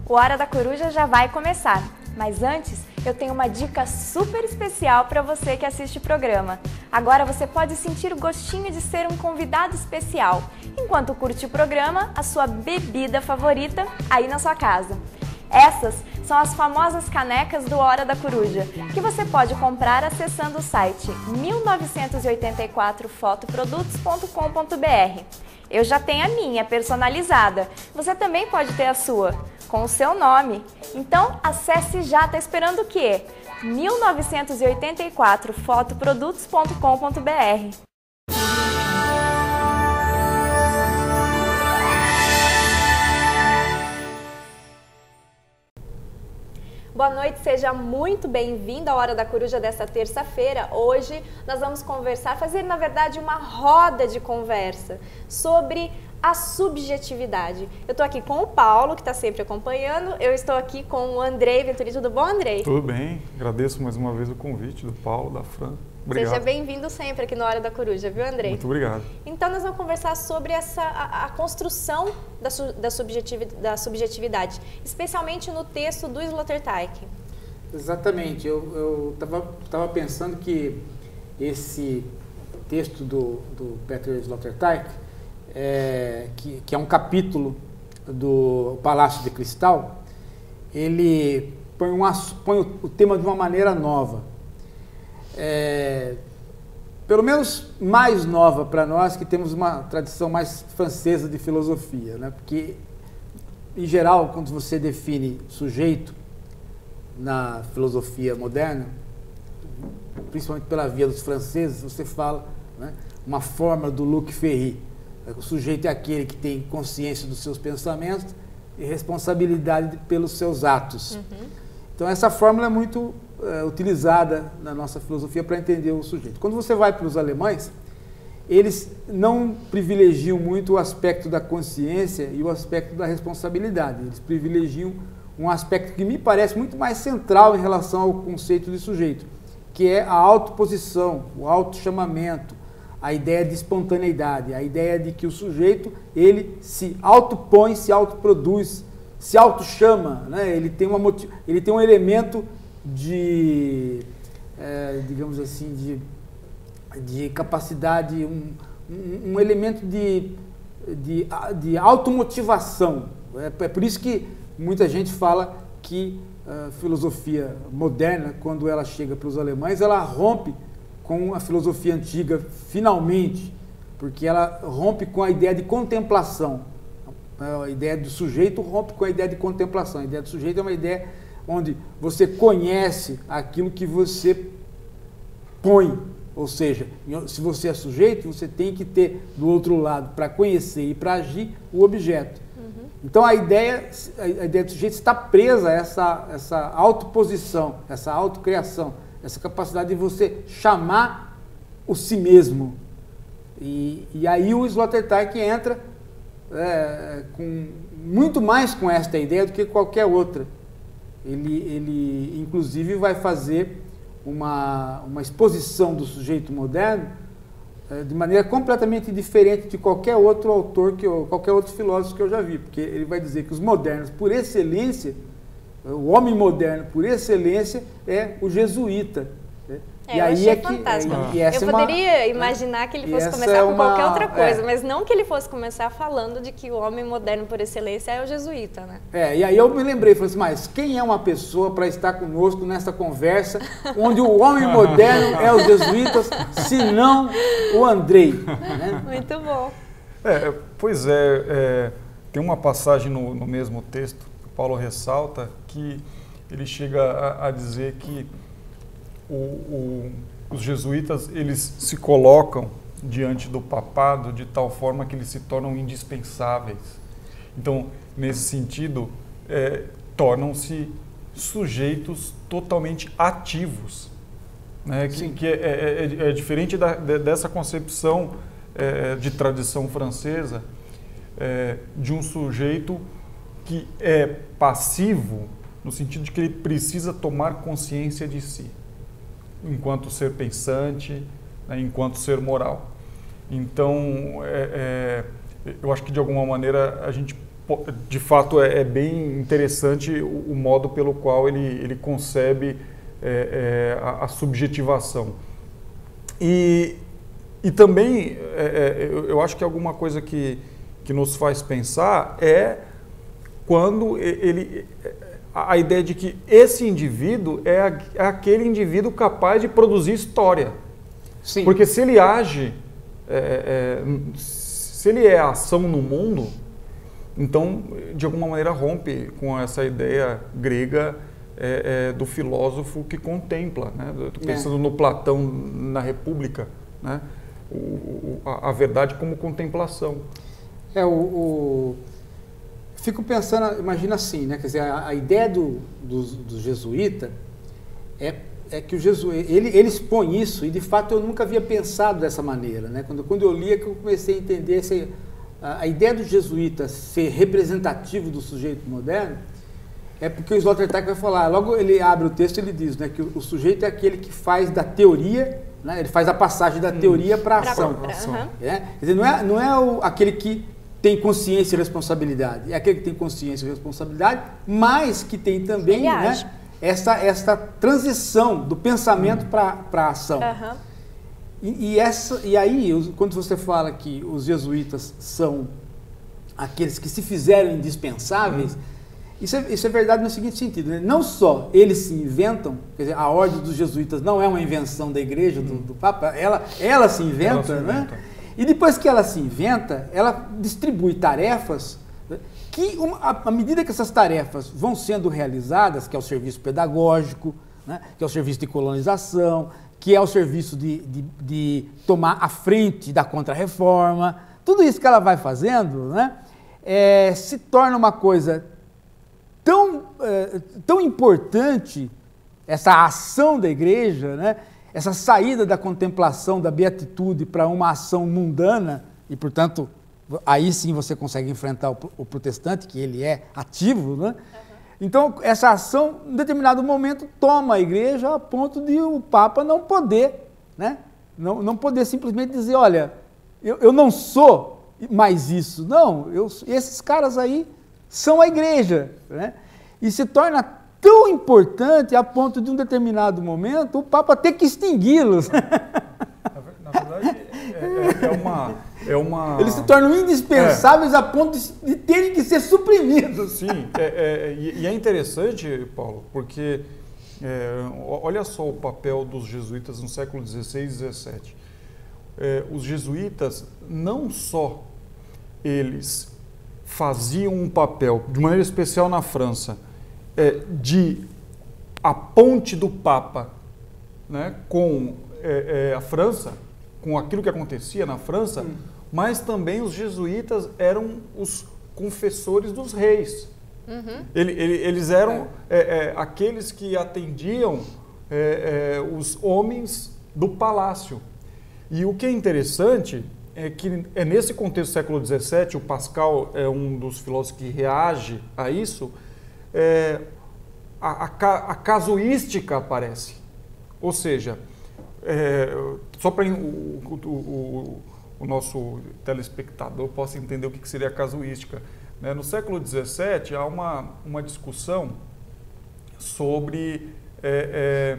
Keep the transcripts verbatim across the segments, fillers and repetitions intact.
O Hora da Coruja já vai começar, mas antes eu tenho uma dica super especial para você que assiste o programa. Agora você pode sentir o gostinho de ser um convidado especial, enquanto curte o programa, a sua bebida favorita aí na sua casa. Essas são as famosas canecas do Hora da Coruja, que você pode comprar acessando o site mil novecentos e oitenta e quatro fotoprodutos ponto com ponto br. Eu já tenho a minha, personalizada. Você também pode ter a sua, com o seu nome. Então, acesse já, tá esperando o quê? mil novecentos e oitenta e quatro fotoprodutos ponto com ponto br. Boa noite, seja muito bem-vindo à Hora da Coruja desta terça-feira. Hoje nós vamos conversar, fazer na verdade uma roda de conversa sobre a subjetividade. Eu estou aqui com o Paulo, que está sempre acompanhando, eu estou aqui com o Andrei Venturi. Tudo bom, Andrei? Tudo bem, agradeço mais uma vez o convite do Paulo, da Fran. Obrigado. Seja bem-vindo sempre aqui na Hora da Coruja, viu, Andrei? Muito obrigado. Então nós vamos conversar sobre essa, a, a construção da, su, da, subjetividade, da subjetividade, especialmente no texto do Sloterdijk. Exatamente, eu estava tava pensando que esse texto do, do Peter Sloterdijk, é, que, que é um capítulo do Palácio de Cristal, ele põe, um, põe o, o tema de uma maneira nova. É, pelo menos mais nova para nós, que temos uma tradição mais francesa de filosofia, né? Porque, em geral, quando você define sujeito na filosofia moderna, principalmente pela via dos franceses, você fala, né, uma forma do Luc Ferry. O sujeito é aquele que tem consciência dos seus pensamentos e responsabilidade pelos seus atos. Uhum. Então, essa fórmula é muito é, utilizada na nossa filosofia para entender o sujeito. Quando você vai para os alemães, eles não privilegiam muito o aspecto da consciência e o aspecto da responsabilidade. Eles privilegiam um aspecto que me parece muito mais central em relação ao conceito de sujeito, que é a autoposição, o autochamamento, a ideia de espontaneidade, a ideia de que o sujeito ele se autopõe, se autoproduz, se autochama, né? Ele tem uma motiv... ele tem um elemento de, é, digamos assim, de, de capacidade, um, um, um elemento de, de, de automotivação. É, é por isso que muita gente fala que a filosofia moderna, quando ela chega para os alemães, ela rompe com a filosofia antiga, finalmente, porque ela rompe com a ideia de contemplação. A ideia do sujeito rompe com a ideia de contemplação. A ideia do sujeito é uma ideia onde você conhece aquilo que você põe. Ou seja, se você é sujeito, você tem que ter do outro lado, para conhecer e para agir, o objeto. Uhum. Então a ideia, a ideia do sujeito está presa a essa, essa autoposição, essa autocriação, essa capacidade de você chamar o si mesmo. E, e aí o Sloterdijk entra É, com, muito mais com esta ideia do que qualquer outra. Ele, ele inclusive, vai fazer uma, uma exposição do sujeito moderno é, de maneira completamente diferente de qualquer outro autor, que eu, qualquer outro filósofo que eu já vi, porque ele vai dizer que os modernos, por excelência, o homem moderno, por excelência, é o jesuíta. Né? É, e eu aí achei é que, fantástico. E, e essa eu é uma, poderia imaginar né? que ele fosse começar é com uma, qualquer outra coisa, é. mas não que ele fosse começar falando de que o homem moderno por excelência é o jesuíta, né? É, e aí eu me lembrei, falei assim, mas quem é uma pessoa para estar conosco nessa conversa, onde o homem moderno é os jesuítas, se não o Andrei? Né? Muito bom. É, pois é, é, tem uma passagem no, no mesmo texto que o Paulo ressalta, que ele chega a, a dizer que o, o, os jesuítas eles se colocam diante do papado de tal forma que eles se tornam indispensáveis. Então, nesse sentido, é, tornam-se sujeitos totalmente ativos, né? que, que é, é, é, é diferente da, de, dessa concepção é, de tradição francesa, é, de um sujeito que é passivo, no sentido de que ele precisa tomar consciência de si, enquanto ser pensante, né, enquanto ser moral. Então, é, é, eu acho que de alguma maneira a gente de fato é, é bem interessante o, o modo pelo qual ele, ele concebe é, é, a, a subjetivação. E, e também é, é, eu, eu acho que alguma coisa que, que nos faz pensar é quando ele, a, a ideia de que esse indivíduo é, a, é aquele indivíduo capaz de produzir história. Sim. Porque se ele age, é, é, se ele é ação no mundo, então, de alguma maneira, rompe com essa ideia grega é, é, do filósofo que contempla, né? Estou pensando é. no Platão, na República, né? o, o, a, a verdade como contemplação. É, o, o... Fico pensando, imagina assim, né? Quer dizer, a, a ideia do, do, do jesuíta é, é que o jesuíta, ele, ele expõe isso, e de fato eu nunca havia pensado dessa maneira, né? Quando, quando eu li é que eu comecei a entender esse... A ideia do jesuíta ser representativo do sujeito moderno é porque o Sloterdijk vai falar, logo ele abre o texto e ele diz, né, que o, o sujeito é aquele que faz da teoria, né, ele faz a passagem da teoria para a ação. Pra, pra, uhum. é? Quer dizer, não é, não é o, aquele que tem consciência e responsabilidade, é aquele que tem consciência e responsabilidade, mas que tem também, né, essa, essa transição do pensamento uhum. para a ação. Uhum. E, e, essa, e aí, quando você fala que os jesuítas são aqueles que se fizeram indispensáveis, hum. isso, é, isso é verdade no seguinte sentido, né? Não só eles se inventam, quer dizer, a ordem dos jesuítas não é uma invenção da igreja, do, do Papa, ela, ela se inventa, ela se inventa. Né? E depois que ela se inventa, ela distribui tarefas, né, que, uma, à medida que essas tarefas vão sendo realizadas, que é o serviço pedagógico, né, que é o serviço de colonização, que é o serviço de, de, de tomar a frente da contra-reforma, tudo isso que ela vai fazendo, né, é, se torna uma coisa tão, é, tão importante, essa ação da igreja, né, essa saída da contemplação, da beatitude para uma ação mundana, e, portanto, aí sim você consegue enfrentar o, o protestante, que ele é ativo, né? Então, essa ação, em determinado momento, toma a igreja a ponto de o Papa não poder, né? não, não poder simplesmente dizer, olha, eu, eu não sou mais isso. Não, eu, esses caras aí são a igreja. Né? E se torna tão importante a ponto de, um determinado momento, o Papa ter que extingui-los. Na verdade, é, é, é uma... É uma... Eles se tornam indispensáveis é. a ponto de terem que ser suprimidos. Sim, é, é, e é interessante, Paulo, porque é, olha só o papel dos jesuítas no século dezesseis e dezessete. É, os jesuítas, não só eles faziam um papel, de maneira especial na França, é, de a ponte do Papa, né, com é, é, a França, com aquilo que acontecia na França, hum. mas também os jesuítas eram os confessores dos reis. Uhum. Ele, ele, eles eram é. É, é, aqueles que atendiam é, é, os homens do palácio. E o que é interessante é que é nesse contexto do século dezessete, o Pascal é um dos filósofos que reage a isso, é, a, a, a casuística aparece. Ou seja, é, só para o, o, o, o nosso telespectador possa entender o que seria a casuística. Né? No século dezessete, há uma, uma discussão sobre é, é,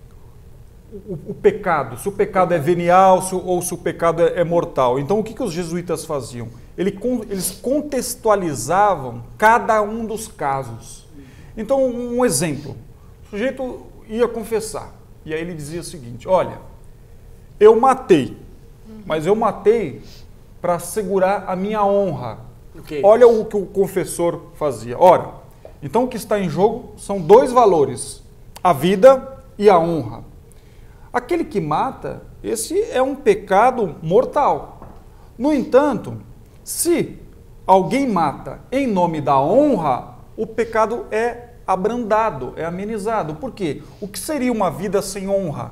o, o pecado, se o pecado é venial se, ou se o pecado é, é mortal. Então, o que, que os jesuítas faziam? Eles, eles contextualizavam cada um dos casos. Então, um exemplo, o sujeito ia confessar. E aí ele dizia o seguinte, olha, eu matei, mas eu matei para assegurar a minha honra. Okay. Olha o que o confessor fazia. Ora, então o que está em jogo são dois valores, a vida e a honra. Aquele que mata, esse é um pecado mortal. No entanto, se alguém mata em nome da honra, o pecado é abrandado, é amenizado. Por quê? O que seria uma vida sem honra?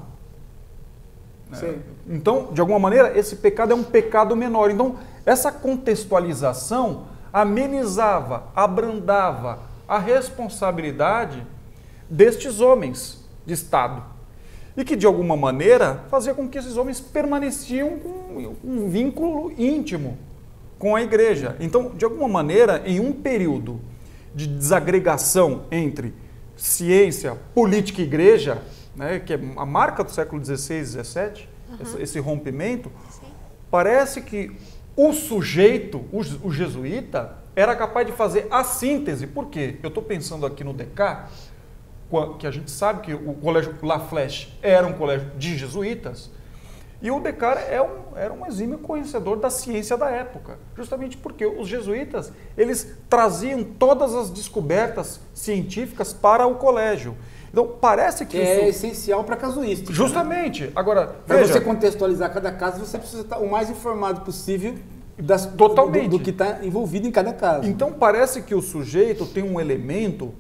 É. Então, de alguma maneira, esse pecado é um pecado menor. Então, essa contextualização amenizava, abrandava a responsabilidade destes homens de Estado. E que, de alguma maneira, fazia com que esses homens permaneciam com um vínculo íntimo com a igreja. Então, de alguma maneira, em um período de desagregação entre ciência, política e igreja, né, que é a marca do século dezesseis e dezessete, uhum. esse, esse rompimento, Sim. parece que o sujeito, o, o jesuíta, era capaz de fazer a síntese. Por quê? Eu estou pensando aqui no Descartes, que a gente sabe que o colégio La Flèche era um colégio de jesuítas, e o Descartes é um, era um exímio conhecedor da ciência da época, justamente porque os jesuítas, eles traziam todas as descobertas científicas para o colégio. Então, parece que... É isso... essencial para a casuística. Justamente. Né? Agora, para veja... você contextualizar cada caso, você precisa estar o mais informado possível das, Totalmente. Do, do que está envolvido em cada caso. Então, parece que o sujeito tem um elemento,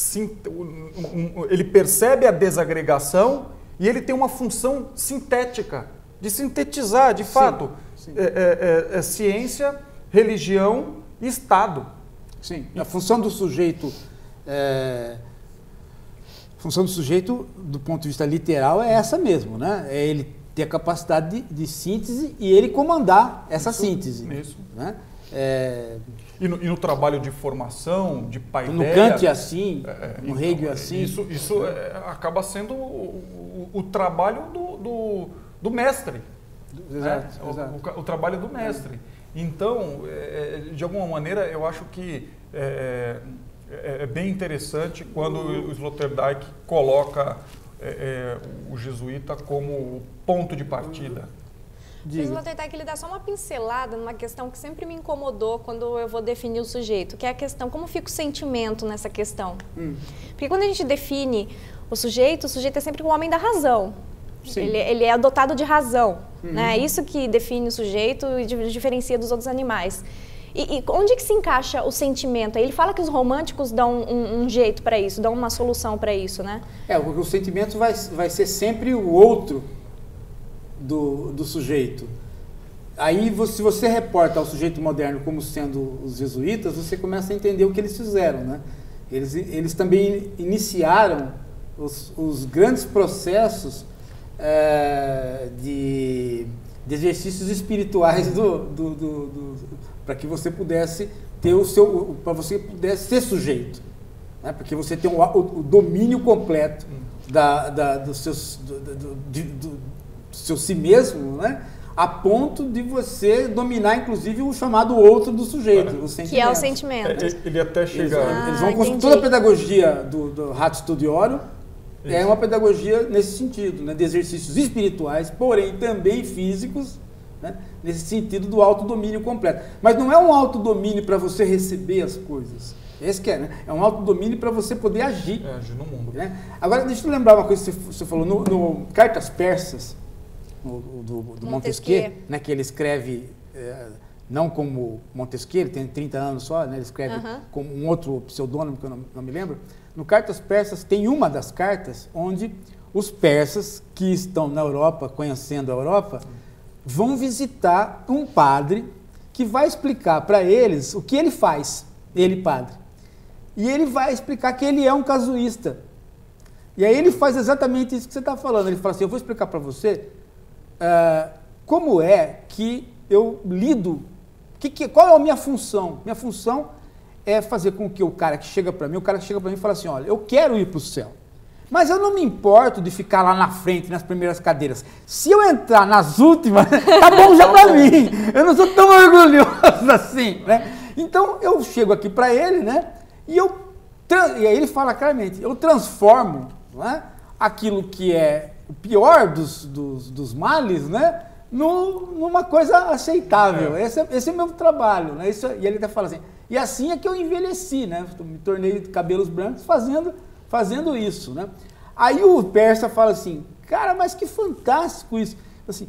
ele percebe a desagregação e ele tem uma função sintética, de sintetizar, de fato, sim, sim. É, é, é ciência, religião e Estado. Sim, a função do sujeito... É... A função do sujeito, do ponto de vista literal, é essa mesmo, né? É ele ter a capacidade de, de síntese e ele comandar essa isso, síntese. Isso. Né? É... E, no, e no trabalho de formação, de paideia... No Kant é assim, é, no então, Hegel é assim. Isso, isso é, acaba sendo o, o, o trabalho do, do, do mestre. Exato, né? exato. O, o, o trabalho do mestre. Então, é, de alguma maneira, eu acho que... É, É bem interessante quando o Sloterdijk coloca é, é, o jesuíta como ponto de partida. O Sloterdijk ele dá só uma pincelada numa questão que sempre me incomodou quando eu vou definir o sujeito, que é a questão, como fica o sentimento nessa questão. Hum. Porque quando a gente define o sujeito, o sujeito é sempre um homem da razão. Ele, ele é dotado de razão. Uhum. Né? É isso que define o sujeito e diferencia dos outros animais. E, e onde que se encaixa o sentimento? Ele fala que os românticos dão um, um jeito para isso, dão uma solução para isso, né? É, porque o sentimento vai, vai ser sempre o outro do, do sujeito. Aí, você, se você reporta ao sujeito moderno como sendo os jesuítas, você começa a entender o que eles fizeram, né? Eles, eles também iniciaram os, os grandes processos é, de, de exercícios espirituais do... do, do, do para que você pudesse ter o seu, para você pudesse ser sujeito, né? Porque você tem o, o, o domínio completo da, da, do, seus, do, do, do, do seu si mesmo, né? A ponto de você dominar, inclusive, o chamado outro do sujeito, o sentimento. Que é o sentimento. É, ele até chega... Eles, ah, eles vão construir toda a pedagogia do, do Ratio Studiorum, é uma pedagogia nesse sentido, né? De exercícios espirituais, porém também físicos, né? Nesse sentido do autodomínio completo. Mas não é um autodomínio para você receber as coisas. Esse que é, né? É um autodomínio para você poder agir. É, agir no mundo. Né? Agora, deixa eu lembrar uma coisa que você falou. No, no Cartas Persas, no, do, do Montesquieu, Montesquieu, né? Que ele escreve, é, não como Montesquieu, ele tem trinta anos só, né? Ele escreve uh-huh. com um outro pseudônimo que eu não, não me lembro. No Cartas Persas tem uma das cartas onde os persas que estão na Europa, conhecendo a Europa, vão visitar um padre que vai explicar para eles o que ele faz, ele padre. E ele vai explicar que ele é um casuísta. E aí ele faz exatamente isso que você está falando. Ele fala assim, eu vou explicar para você uh, como é que eu lido, que, que, qual é a minha função. Minha função é fazer com que o cara que chega para mim, o cara que chega para mim e fala assim, olha, eu quero ir para o céu. Mas eu não me importo de ficar lá na frente, nas primeiras cadeiras. Se eu entrar nas últimas, tá bom já pra mim. Eu não sou tão orgulhoso assim, né? Então, eu chego aqui para ele, né? E, eu, e aí ele fala claramente, eu transformo, não é, aquilo que é o pior dos, dos, dos males, né? No, numa coisa aceitável. É. Esse, é, esse é o meu trabalho, né? Isso, e ele até fala assim, e assim é que eu envelheci, né? Me tornei de cabelos brancos fazendo... fazendo isso, né? Aí o persa fala assim, cara, mas que fantástico isso. Assim,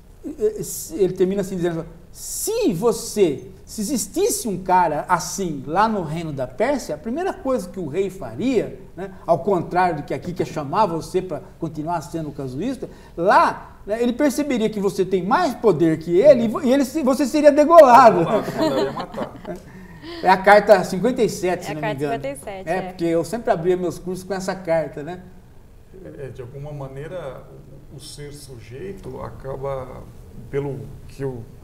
ele termina assim dizendo, se você, se existisse um cara assim lá no reino da Pérsia, a primeira coisa que o rei faria, né, ao contrário do que aqui quer chamar você para continuar sendo casuísta, lá, né, ele perceberia que você tem mais poder que ele e ele, você seria degolado. Mandaria matar. É a carta cinquenta e sete, é se não me engano. cinquenta e sete, é, é, porque eu sempre abria meus cursos com essa carta, né? É, de alguma maneira, o, o ser sujeito acaba, pelo que eu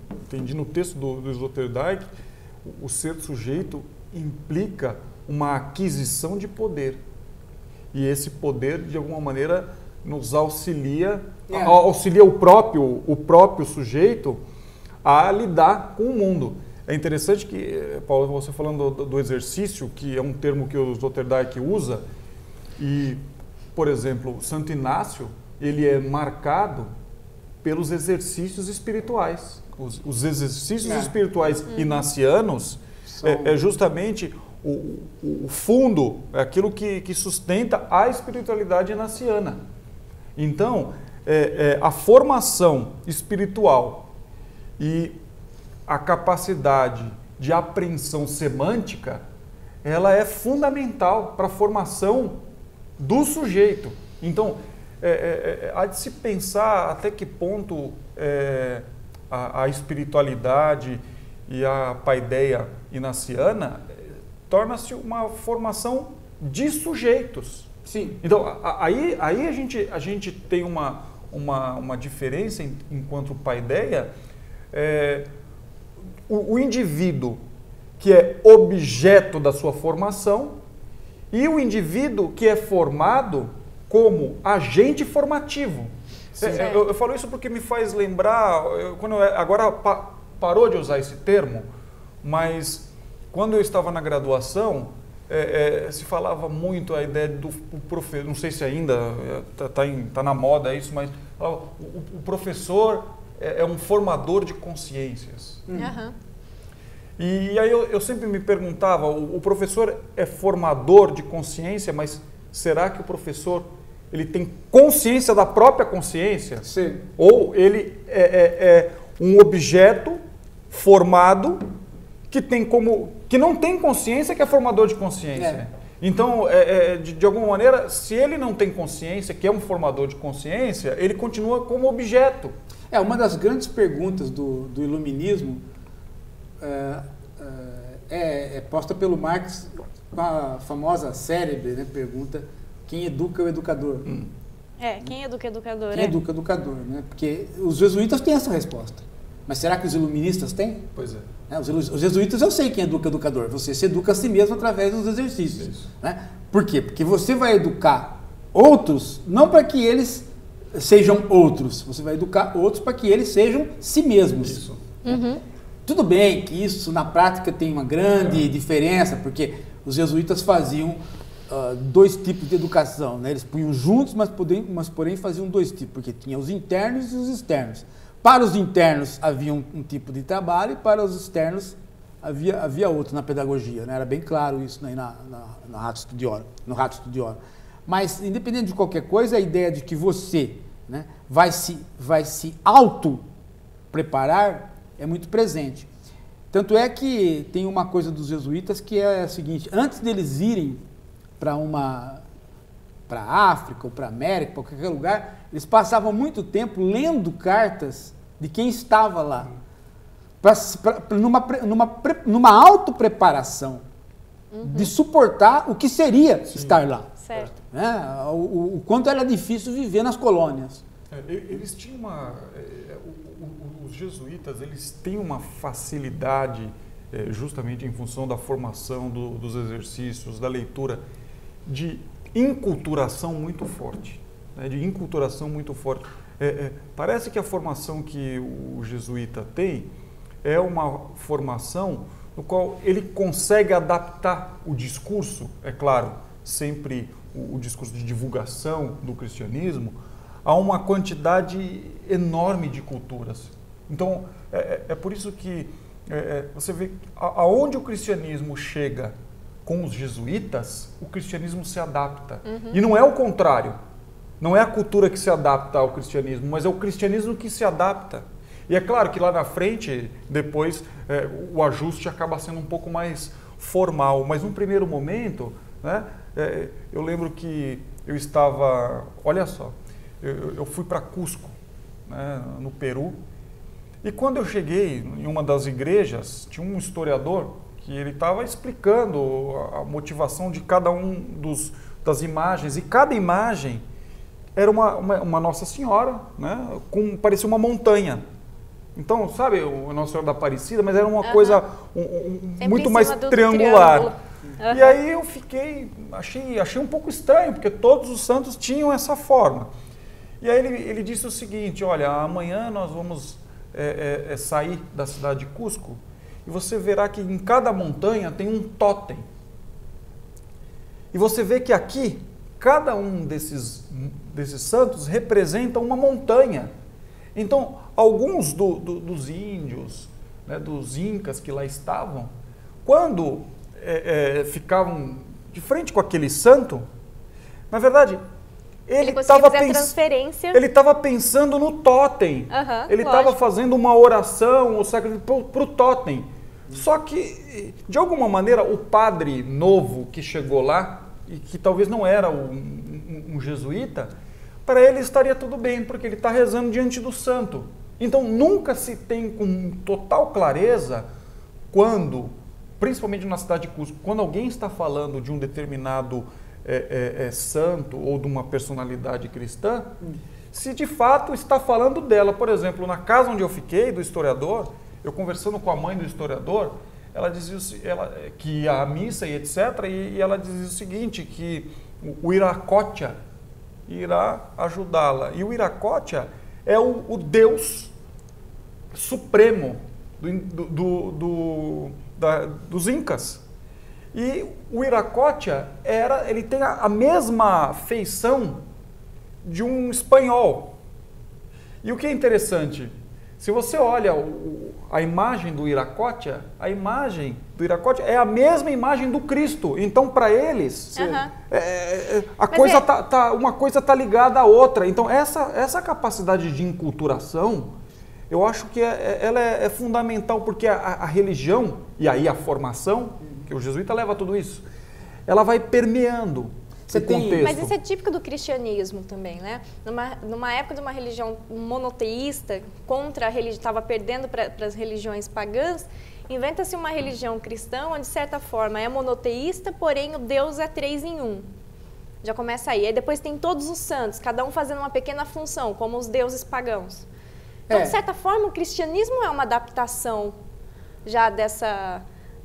entendi no texto do, do Sloterdijk, o, o ser sujeito implica uma aquisição de poder. E esse poder, de alguma maneira, nos auxilia, é. auxilia o próprio, o próprio sujeito a lidar com o mundo. É interessante que, Paulo, você falando do, do exercício, que é um termo que o Sloterdijk usa, e, por exemplo, Santo Inácio, ele é marcado pelos exercícios espirituais. Os, os exercícios é. espirituais uhum. inacianos São... é, é justamente o, o fundo, é aquilo que, que sustenta a espiritualidade inaciana. Então, é, é, a formação espiritual e a capacidade de apreensão semântica, ela é fundamental para a formação do sujeito. Então, é, é, há de se pensar até que ponto é, a, a espiritualidade e a paideia inaciana torna-se uma formação de sujeitos. Sim. Então, a, aí, aí a, gente, a gente tem uma, uma, uma diferença em, enquanto paideia. É, o, o indivíduo que é objeto da sua formação e o indivíduo que é formado como agente formativo. É, eu, eu falo isso porque me faz lembrar, eu, quando eu, agora pa, parou de usar esse termo, mas quando eu estava na graduação, é, é, se falava muito a ideia do professor, não sei se ainda está tá tá na moda isso, mas ó, o, o professor é, é um formador de consciências. Uhum. E aí eu, eu sempre me perguntava, o, o professor é formador de consciência, mas será que o professor ele tem consciência da própria consciência? Sim. Ou ele é, é, é um objeto formado que, tem como, que não tem consciência, que é formador de consciência? É. Então, é, é, de, de alguma maneira, se ele não tem consciência, que é um formador de consciência, ele continua como objeto. É, uma das grandes perguntas do, do iluminismo é, é, é posta pelo Marx com a famosa célebre, né, pergunta: quem educa é o educador? Hum. É, quem educa é educador? Quem é? educa é educador, né? Porque os jesuítas têm essa resposta. Mas será que os iluministas têm? Pois é. É, os, os jesuítas, eu sei quem educa é educador. Você se educa a si mesmo através dos exercícios. Isso. Né? Por quê? Porque você vai educar outros, não para que eles sejam outros. Você vai educar outros para que eles sejam si mesmos. Isso. Uhum. Tudo bem que isso, na prática, tem uma grande é. diferença, porque os jesuítas faziam uh, dois tipos de educação, né? Eles punham juntos, mas, podem, mas porém faziam dois tipos, porque tinha os internos e os externos. Para os internos havia um, um tipo de trabalho e para os externos havia, havia outro na pedagogia, né? Era bem claro isso, né? na, na, na Ratio Studiorum, no Ratio Studiorum. Mas, independente de qualquer coisa, a ideia de que você, né, vai se, vai se auto-preparar é muito presente. Tanto é que tem uma coisa dos jesuítas que é a seguinte: antes deles irem para uma para a África ou para a América, para qualquer lugar, eles passavam muito tempo lendo cartas de quem estava lá, pra, pra, numa, numa, numa auto-preparação uhum. de suportar o que seria Sim. estar lá. Certo. É, o, o, o quanto era difícil viver nas colônias. É, eles tinham uma... É, o, o, os jesuítas, eles têm uma facilidade, é, justamente em função da formação, do, dos exercícios, da leitura, de inculturação muito forte, né, de inculturação muito forte. É, é, parece que a formação que o jesuíta tem é uma formação no qual ele consegue adaptar o discurso, é claro, sempre o, o discurso de divulgação do cristianismo, a uma quantidade enorme de culturas. Então, é, é por isso que é, você vê a, aonde o cristianismo chega com os jesuítas, o cristianismo se adapta. Uhum. E não é o contrário. Não é a cultura que se adapta ao cristianismo, mas é o cristianismo que se adapta. E é claro que lá na frente, depois, é, o ajuste acaba sendo um pouco mais formal. Mas num primeiro momento, né, é, eu lembro que eu estava... Olha só, eu, eu fui para Cusco, né, no Peru, e quando eu cheguei em uma das igrejas, tinha um historiador que ele estava explicando a motivação de cada um dos, das imagens, e cada imagem era uma, uma, uma Nossa Senhora, né, com, parecia uma montanha. Então, sabe, o Nossa Senhora da Aparecida, mas era uma Uhum. coisa um, um, Sempre muito em mais cima do triangular. triângulo. Uhum. E aí eu fiquei, achei, achei um pouco estranho, porque todos os santos tinham essa forma. E aí ele, ele disse o seguinte, olha, amanhã nós vamos é, é, é, sair da cidade de Cusco e você verá que em cada montanha tem um tótem. E você vê que aqui, cada um desses, desses santos representa uma montanha. Então, alguns do, do, dos índios, né, dos incas que lá estavam, quando é, é, ficavam de frente com aquele santo, na verdade, ele Ele estava conseguia fazer a pens... transferência. ele estava pensando no tótem. Aham, ele estava lógico. fazendo uma oração, ou sacrifício para o tótem. Só que, de alguma maneira, o padre novo que chegou lá, e que talvez não era um, um, um jesuíta, para ele estaria tudo bem, porque ele está rezando diante do santo. Então, nunca se tem com total clareza quando, principalmente na cidade de Cusco, quando alguém está falando de um determinado é, é, é, santo ou de uma personalidade cristã, se de fato está falando dela. Por exemplo, na casa onde eu fiquei, do historiador, eu conversando com a mãe do historiador, ela dizia ela, que ia à missa e etcétera, e, e ela dizia o seguinte, que o, o Iracocha irá ajudá-la. E o Iracocha é o, o Deus supremo do, do, do, da, dos Incas. E o Iracocha era, ele tem a, a mesma feição de um espanhol. E o que é interessante, se você olha o, a imagem do Iracocha, a imagem do Iracocha é a mesma imagem do Cristo. Então, para eles, Uhum. é, é, a Mas coisa é- tá, tá, uma coisa está ligada à outra. Então, essa, essa capacidade de enculturação, eu acho que é, ela é, é fundamental, porque a, a religião, e aí a formação, que o jesuíta leva tudo isso, ela vai permeando Você o tem- contexto. Mas isso é típico do cristianismo também, né? Numa, numa época de uma religião monoteísta, contra a religião, estava perdendo para as religiões pagãs, inventa-se uma religião cristã, onde de certa forma é monoteísta, porém o Deus é três em um. Já começa aí. Aí depois tem todos os santos, cada um fazendo uma pequena função, como os deuses pagãos. Então, É. de certa forma, o cristianismo é uma adaptação já dessa...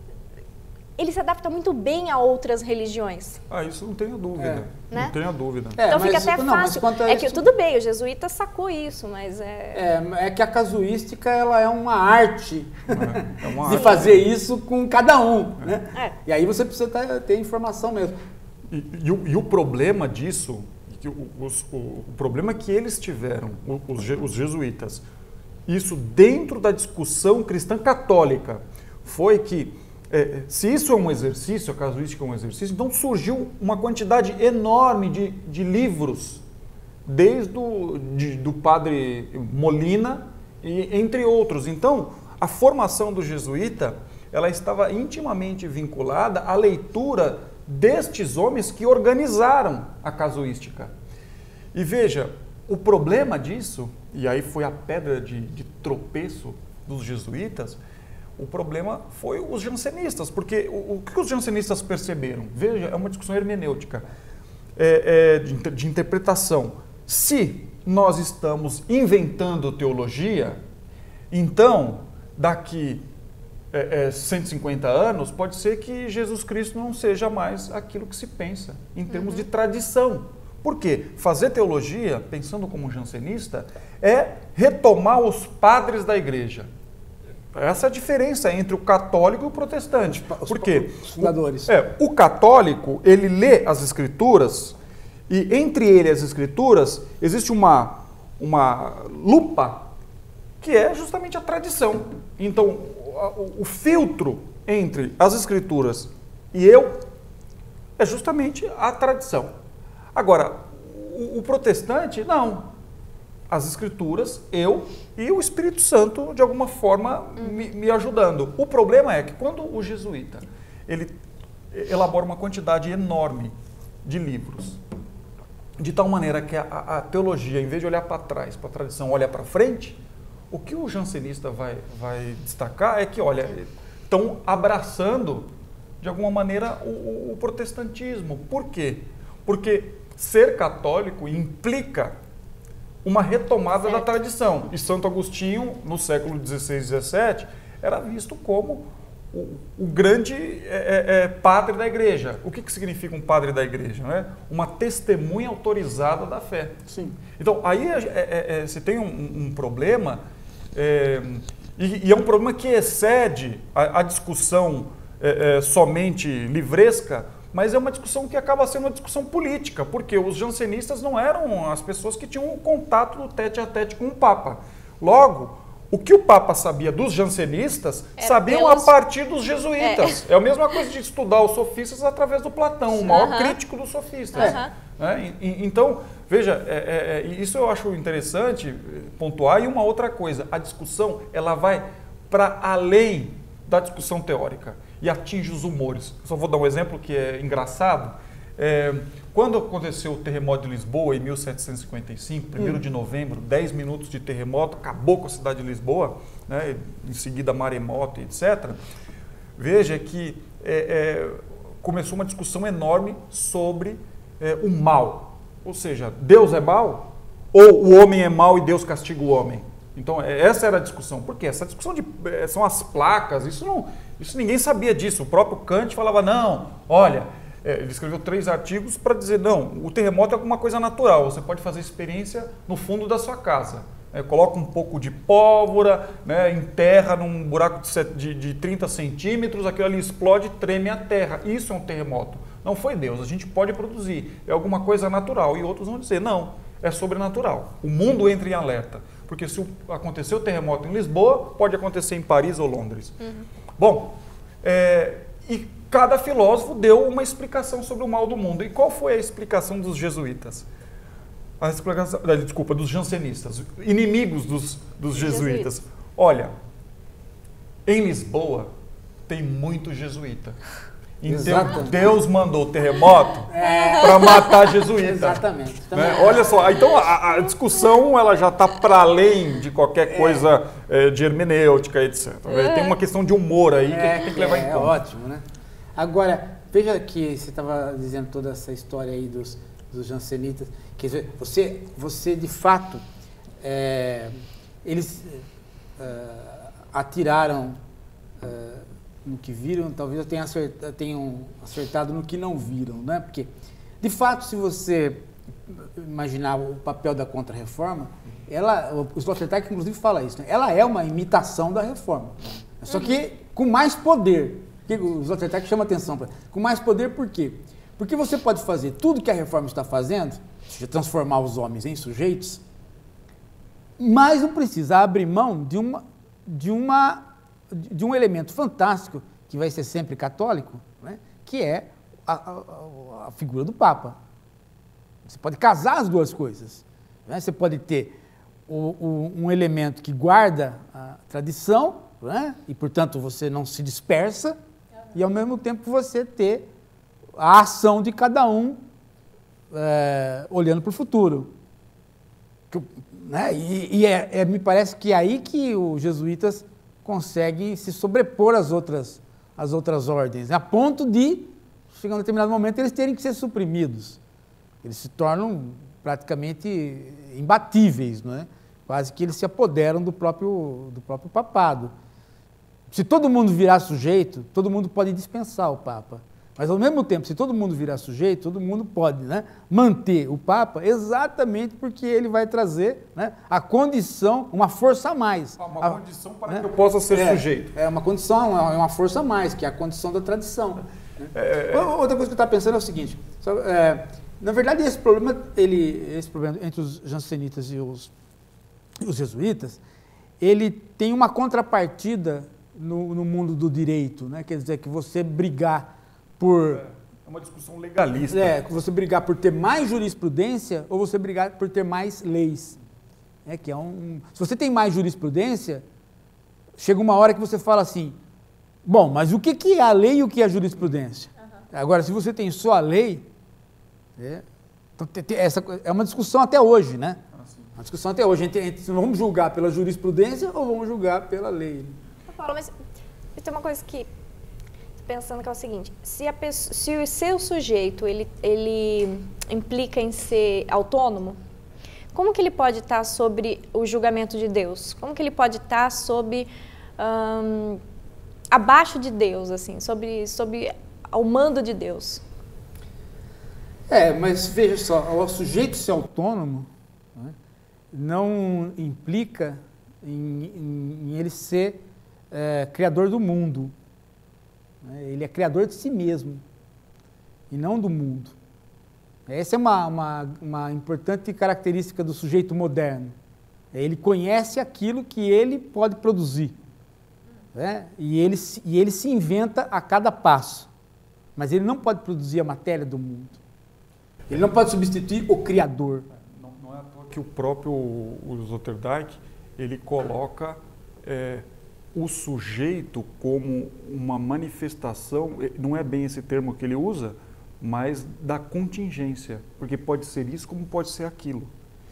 Ele se adapta muito bem a outras religiões. Ah, isso não tenho dúvida. É. Né? Não tenho dúvida. É, então fica mas- até não, mas fácil. quanto a É que isso- tudo bem, o jesuíta sacou isso, mas é... É, é que a casuística ela é uma arte É, é uma de arte. fazer isso com cada um, né? É. E aí você precisa ter, ter informação mesmo. E, e o, e o problema disso, que o, os- o, o problema que eles tiveram, o- os, je- os jesuítas, isso dentro da discussão cristã católica, foi que, é, se isso é um exercício, a casuística é um exercício, então surgiu uma quantidade enorme de, de livros, desde o, de, do padre Molina, e, entre outros. Então, a formação do jesuíta, ela estava intimamente vinculada à leitura destes homens que organizaram a casuística. E veja, o problema disso, e aí foi a pedra de, de tropeço dos jesuítas, o problema foi os jansenistas, porque o, o que os jansenistas perceberam? Veja, é uma discussão hermenêutica, é, é, de, inter- de interpretação. Se nós estamos inventando teologia, então, daqui é, é, cento e cinquenta anos, pode ser que Jesus Cristo não seja mais aquilo que se pensa, em termos de tradição. Por quê? Fazer teologia, pensando como um jansenista, é retomar os padres da igreja. Essa é a diferença entre o católico e o protestante. Os- Por quê? os fundadores. O, é, o católico, ele lê as escrituras e entre ele e as escrituras existe uma, uma lupa que é justamente a tradição. Então, o, o filtro entre as escrituras e eu é justamente a tradição. Agora, o, o protestante, não. As escrituras, eu e o Espírito Santo, de alguma forma, me, me ajudando. O problema é que quando o jesuíta, ele elabora uma quantidade enorme de livros, de tal maneira que a, a teologia, em vez de olhar para trás, para a tradição, olha para frente, o que o jansenista vai, vai destacar é que, olha, estão abraçando, de alguma maneira, o, o, o protestantismo. Por quê? Porque ser católico implica uma retomada certo. da tradição. E Santo Agostinho, no século dezesseis, dezessete, era visto como o, o grande é, é, padre da igreja. O que, que significa um padre da igreja? Né? Uma testemunha autorizada da fé. Sim. Então, aí é, é, é, você tem um, um problema, é, e, e é um problema que excede a, a discussão é, é, somente livresca, mas é uma discussão que acaba sendo uma discussão política, porque os jansenistas não eram as pessoas que tinham o contato do tete a tete com o Papa. Logo, o que o Papa sabia dos jansenistas, é sabiam pelos... a partir dos jesuítas. É. é a mesma coisa de estudar os sofistas através do Platão, o maior uh-huh. crítico dos sofistas. Uh-huh. É, e, então, veja, é, é, isso eu acho interessante pontuar. E uma outra coisa, a discussão ela vai para além da discussão teórica e atinge os humores. Eu só vou dar um exemplo que é engraçado. É, quando aconteceu o terremoto de Lisboa, em mil setecentos e cinquenta e cinco, primeiro hum. de novembro, dez minutos de terremoto, acabou com a cidade de Lisboa, né, em seguida maremoto, etcétera. Veja que é, é, começou uma discussão enorme sobre é, o mal. Ou seja, Deus é mal? Ou o homem é mal e Deus castiga o homem? Então, essa era a discussão. Por quê? Essa discussão de, são as placas, isso, não, isso ninguém sabia disso. O próprio Kant falava, não, olha... É, ele escreveu três artigos para dizer, não, o terremoto é alguma coisa natural, você pode fazer experiência no fundo da sua casa. É, coloca um pouco de pólvora, né, enterra num buraco de, de, de trinta centímetros, aquilo ali explode, treme a terra. Isso é um terremoto. Não foi Deus, a gente pode produzir, é alguma coisa natural. E outros vão dizer, não, é sobrenatural. O mundo entra em alerta, porque se acontecer o terremoto em Lisboa, pode acontecer em Paris ou Londres. Uhum. Bom, é, e cada filósofo deu uma explicação sobre o mal do mundo. E qual foi a explicação dos jesuítas? A explicação, desculpa, dos jansenistas, inimigos dos, dos jesuítas. Olha, em Lisboa tem muito jesuíta. Então Exatamente. Deus mandou o terremoto é. para matar jesuíta. Exatamente. Né? Olha só, então a, a discussão ela já está para além de qualquer coisa é. É, de hermenêutica, etcétera. É. Tem uma questão de humor aí que é, a gente tem que levar é, em conta. É ótimo, né? Agora, veja que você estava dizendo toda essa história aí dos, dos jansenitas. Quer dizer, você, você de fato, é, eles é, atiraram é, no que viram, talvez eu tenha acertado, tenham acertado no que não viram, né? Porque, de fato, se você imaginar o papel da Contra-Reforma, ela, o Sloterdijk inclusive fala isso, né? Ela é uma imitação da Reforma, só que com mais poder. Que o Sloterdijk chama atenção para com mais poder, por quê? Porque você pode fazer tudo que a Reforma está fazendo, transformar os homens em sujeitos, mas não precisa abrir mão de, uma, de, uma, de um elemento fantástico, que vai ser sempre católico, né? Que é a, a, a figura do Papa. Você pode casar as duas coisas. Né? Você pode ter o, o, um elemento que guarda a tradição, né? E, portanto, você não se dispersa, e, ao mesmo tempo, você ter a ação de cada um é, olhando para o futuro. Que, né? E, e é, é, me parece que é aí que os jesuítas conseguem se sobrepor às outras, às outras ordens, a ponto de, chegando a um determinado momento, eles terem que ser suprimidos. Eles se tornam praticamente imbatíveis, não é? Quase que eles se apoderam do próprio, do próprio papado. Se todo mundo virar sujeito, todo mundo pode dispensar o Papa. Mas, ao mesmo tempo, se todo mundo virar sujeito, todo mundo pode, né, manter o Papa exatamente porque ele vai trazer, né, a condição, uma força a mais. Ah, uma a, condição para né, que eu possa ser é, sujeito. É uma condição, é uma força a mais, que é a condição da tradição. É, é, Outra coisa que eu estava pensando é o seguinte, é, na verdade, esse problema, ele, esse problema entre os jansenitas e os, os jesuítas, ele tem uma contrapartida No, no mundo do direito, né? Quer dizer, que você brigar por... É uma discussão legalista. É, que você brigar por ter mais jurisprudência ou você brigar por ter mais leis. É, que é um, se você tem mais jurisprudência, chega uma hora que você fala assim, bom, mas o que, que é a lei e o que é a jurisprudência? Uhum. Agora, se você tem só a lei, é, então, essa é uma discussão até hoje, né? Ah, uma discussão até hoje, entre, entre, vamos julgar pela jurisprudência ou vamos julgar pela lei? Paulo, mas tem uma coisa que estou pensando que é o seguinte, se, a pessoa, se o seu sujeito ele, ele implica em ser autônomo, como que ele pode estar sobre o julgamento de Deus? Como que ele pode estar sobre, hum, abaixo de Deus, assim, sobre, sobre o mando de Deus? É, mas veja só, o sujeito ser autônomo, né, não implica em, em, em ele ser é, criador do mundo. Né? Ele é criador de si mesmo e não do mundo. Essa é uma, uma, uma importante característica do sujeito moderno. Ele conhece aquilo que ele pode produzir, né? e, ele, e ele se inventa a cada passo, mas ele não pode produzir a matéria do mundo. Ele não pode substituir o Criador. Não, não é à toa que o próprio o Sloterdijk, ele coloca é, o sujeito como uma manifestação, não é bem esse termo que ele usa, mas da contingência, porque pode ser isso como pode ser aquilo.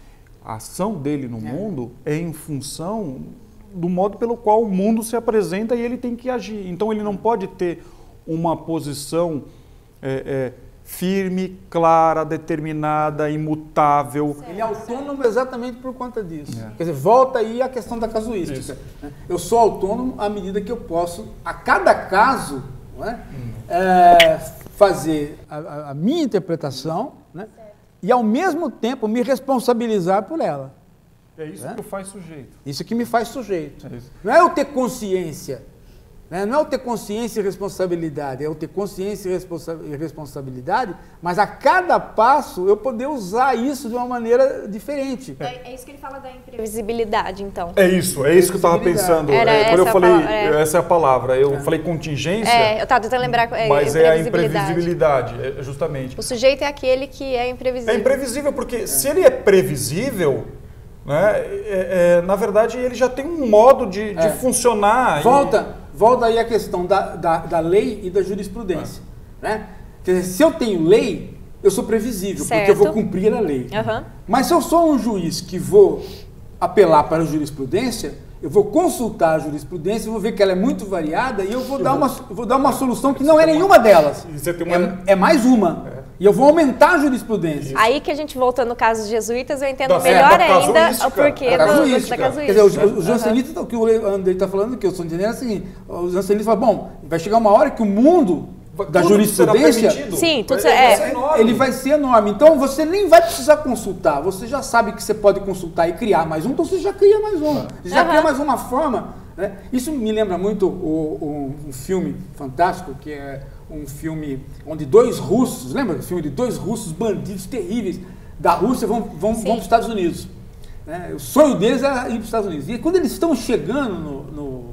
A ação dele no é. mundo é em função do modo pelo qual o mundo se apresenta e ele tem que agir. Então ele não pode ter uma posição é, é, firme, clara, determinada, imutável. Ele é autônomo exatamente por conta disso. É. Quer dizer, volta aí a questão da casuística. Né? Eu sou autônomo à medida que eu posso, a cada caso, não é? Hum. É, fazer a, a minha interpretação, né? E ao mesmo tempo me responsabilizar por ela. É isso né? que faz sujeito. Isso que me faz sujeito. É isso. Não é eu ter consciência. Não é eu ter consciência e responsabilidade, é eu ter consciência e, responsa e responsabilidade, mas a cada passo eu poder usar isso de uma maneira diferente. É, é isso que ele fala da imprevisibilidade, então. É isso, é isso que eu estava pensando. Era é, quando eu falei, palavra, é. essa é a palavra, eu é. falei contingência, é, eu estava tentando lembrar, é, mas é a imprevisibilidade, é, justamente. O sujeito é aquele que é imprevisível. É imprevisível, porque é. se ele é previsível, né, é, é, na verdade ele já tem um modo de, de é. funcionar. Volta... E... Volta aí a questão da, da, da lei e da jurisprudência. Ah. Né? Quer dizer, se eu tenho lei, eu sou previsível, certo. porque eu vou cumprir a lei. Uhum. Mas se eu sou um juiz que vou apelar para a jurisprudência, eu vou consultar a jurisprudência, vou ver que ela é muito variada e eu vou, eu dar, vou, uma, vou dar uma solução que não é nenhuma delas. Você tem uma... é, é mais uma. É. E eu vou aumentar a jurisprudência. Aí que a gente, voltando no caso dos jesuítas, eu entendo da, melhor é, ainda o porquê da casuística. Da casuística. Quer dizer, os, os jansenistas, uhum. o que o Andrei está falando, que eu estou entendendo é o seguinte, os jansenistas falam, bom, vai chegar uma hora que o mundo da tudo jurisprudência, sim, tudo vai, é. Vai ele vai ser enorme. Então, você nem vai precisar consultar, você já sabe que você pode consultar e criar mais um, então você já cria mais um. Você já uhum. cria mais uma forma. Né? Isso me lembra muito o, o, um filme fantástico, que é um filme onde dois russos, lembra do filme de dois russos bandidos terríveis da Rússia vão, vão, vão para os Estados Unidos. Né? O sonho deles era ir para os Estados Unidos. E quando eles estão chegando no, no,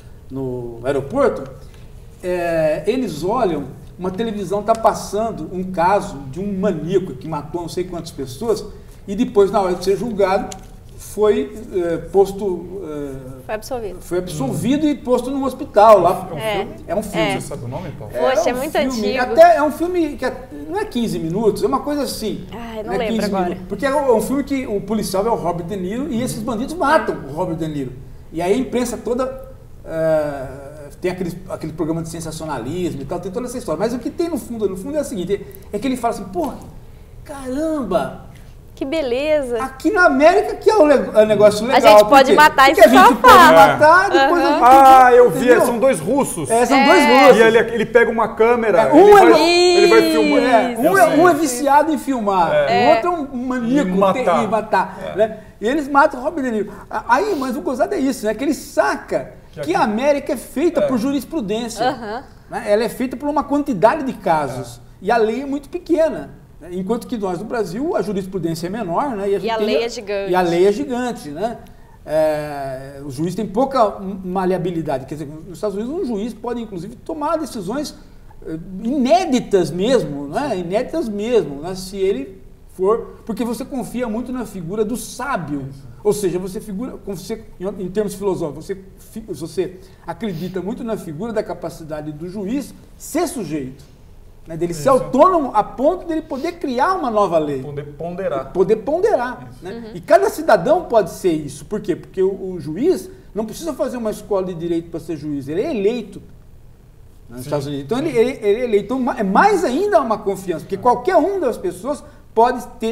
no aeroporto, é, eles olham, uma televisão está passando um caso de um maníaco que matou não sei quantas pessoas e depois, na hora de ser julgado, foi é, posto... É, foi absolvido. Foi absolvido hum. e posto num hospital lá. É um é. filme? É um filme. É. Você sabe o nome, Paulo? Poxa, é, um muito filme, antigo. Até é um filme que é, não é quinze minutos, é uma coisa assim. Ai, não é lembro agora. Minutos, porque é um filme que o policial é o Robert De Niro e esses bandidos matam o Robert De Niro. E aí a imprensa toda uh, tem aquele, aquele programa de sensacionalismo e tal, tem toda essa história. Mas o que tem no fundo, no fundo é o seguinte, é que ele fala assim, pô, caramba... Que beleza. Aqui na América que é o, o negócio legal. A gente pode matar isso só. A gente pode é. matar, depois uhum. a gente... Ah, eu vi, entendeu? São dois russos. É, são é. dois russos. E ele, ele pega uma câmera, é, um ele, é, vai, ele vai filmar. É, um, é, um é viciado em filmar, é. o outro é um maníaco matar. em matar. É. Né? E eles matam o Robert De Niro. Aí, mas o gozado é isso, né? Que ele saca que, que a América é feita é. por jurisprudência. Uhum. Né? Ela é feita por uma quantidade de casos. É. E a lei é muito pequena. Enquanto que nós no Brasil a jurisprudência é menor, né? E a, e a lei é gigante. E a lei é gigante, né? É, o juiz tem pouca maleabilidade. Quer dizer, nos Estados Unidos um juiz pode inclusive tomar decisões inéditas mesmo, né? Inéditas mesmo, né? Se ele for, porque você confia muito na figura do sábio. Ou seja, você figura, você, em termos filosóficos, você, você acredita muito na figura da capacidade do juiz ser sujeito. Né, dele Isso. ser autônomo a ponto dele poder criar uma nova lei. Poder ponderar. Poder ponderar. Né? Uhum. E cada cidadão pode ser isso. Por quê? Porque o, o juiz não precisa fazer uma escola de direito para ser juiz. Ele é eleito nos Estados Unidos. Então, ele, ele, ele é eleito. Então, é mais ainda uma confiança. Porque qualquer uma das pessoas pode ter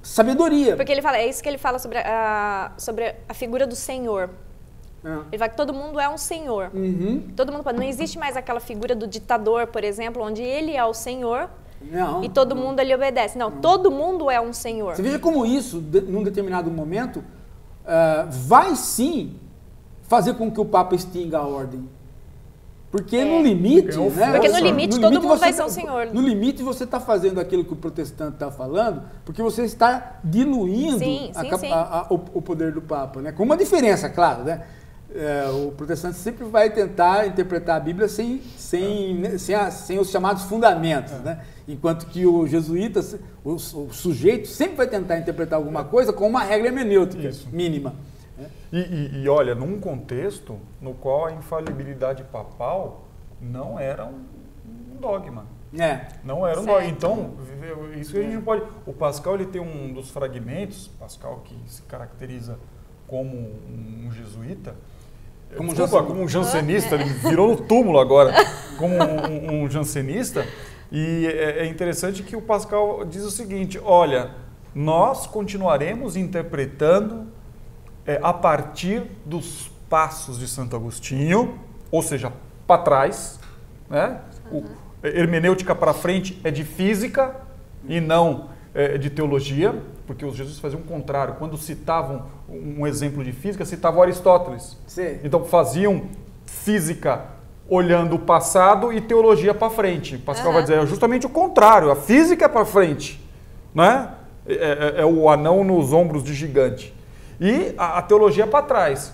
sabedoria. Porque ele fala, é isso que ele fala sobre a, sobre a figura do Senhor. É. Ele fala que todo mundo é um senhor. Uhum. Todo mundo pode. Não existe mais aquela figura do ditador, por exemplo, onde ele é o senhor Não. e todo mundo lhe obedece. Não, todo mundo é um senhor. Você veja como isso, de, num determinado momento, uh, vai sim fazer com que o Papa extinga a ordem. Porque É. no limite... Ganhou né, Porque no Nossa. limite todo mundo você vai ser tá- um senhor. No limite você está fazendo aquilo que o protestante está falando, porque você está diluindo Sim, a sim, cap- sim. a- a- o, o poder do Papa. Né? Com uma diferença, claro, né? É, o protestante sempre vai tentar interpretar a Bíblia sem, sem, sem, a- sem os chamados fundamentos, né? Enquanto que o jesuíta, o, o sujeito, sempre vai tentar interpretar alguma coisa com uma regra hermenêutica Isso. mínima. Né? E, e- e, olha, num contexto no qual a infalibilidade papal não era um, um dogma. É. Não era um Certo. dogma. Então, isso que a gente não pode... O Pascal, ele tem um dos fragmentos, Pascal que se caracteriza como um, um jesuíta, Como um desculpa, jansenista. como um jansenista, ele virou no túmulo agora, como um, um, um jansenista. E é, é interessante que o Pascal diz o seguinte, olha, nós continuaremos interpretando é, a partir dos passos de Santo Agostinho, ou seja, para trás, né? O, hermenêutica para frente é de física e não é, de teologia, porque os jesuítas faziam o contrário. Quando citavam um exemplo de física, citavam Aristóteles. Sim. Então faziam física olhando o passado e teologia para frente. Pascal Aham. vai dizer é justamente o contrário, a física é para frente, né? É, é- é o anão nos ombros de gigante. E a, a teologia é para trás.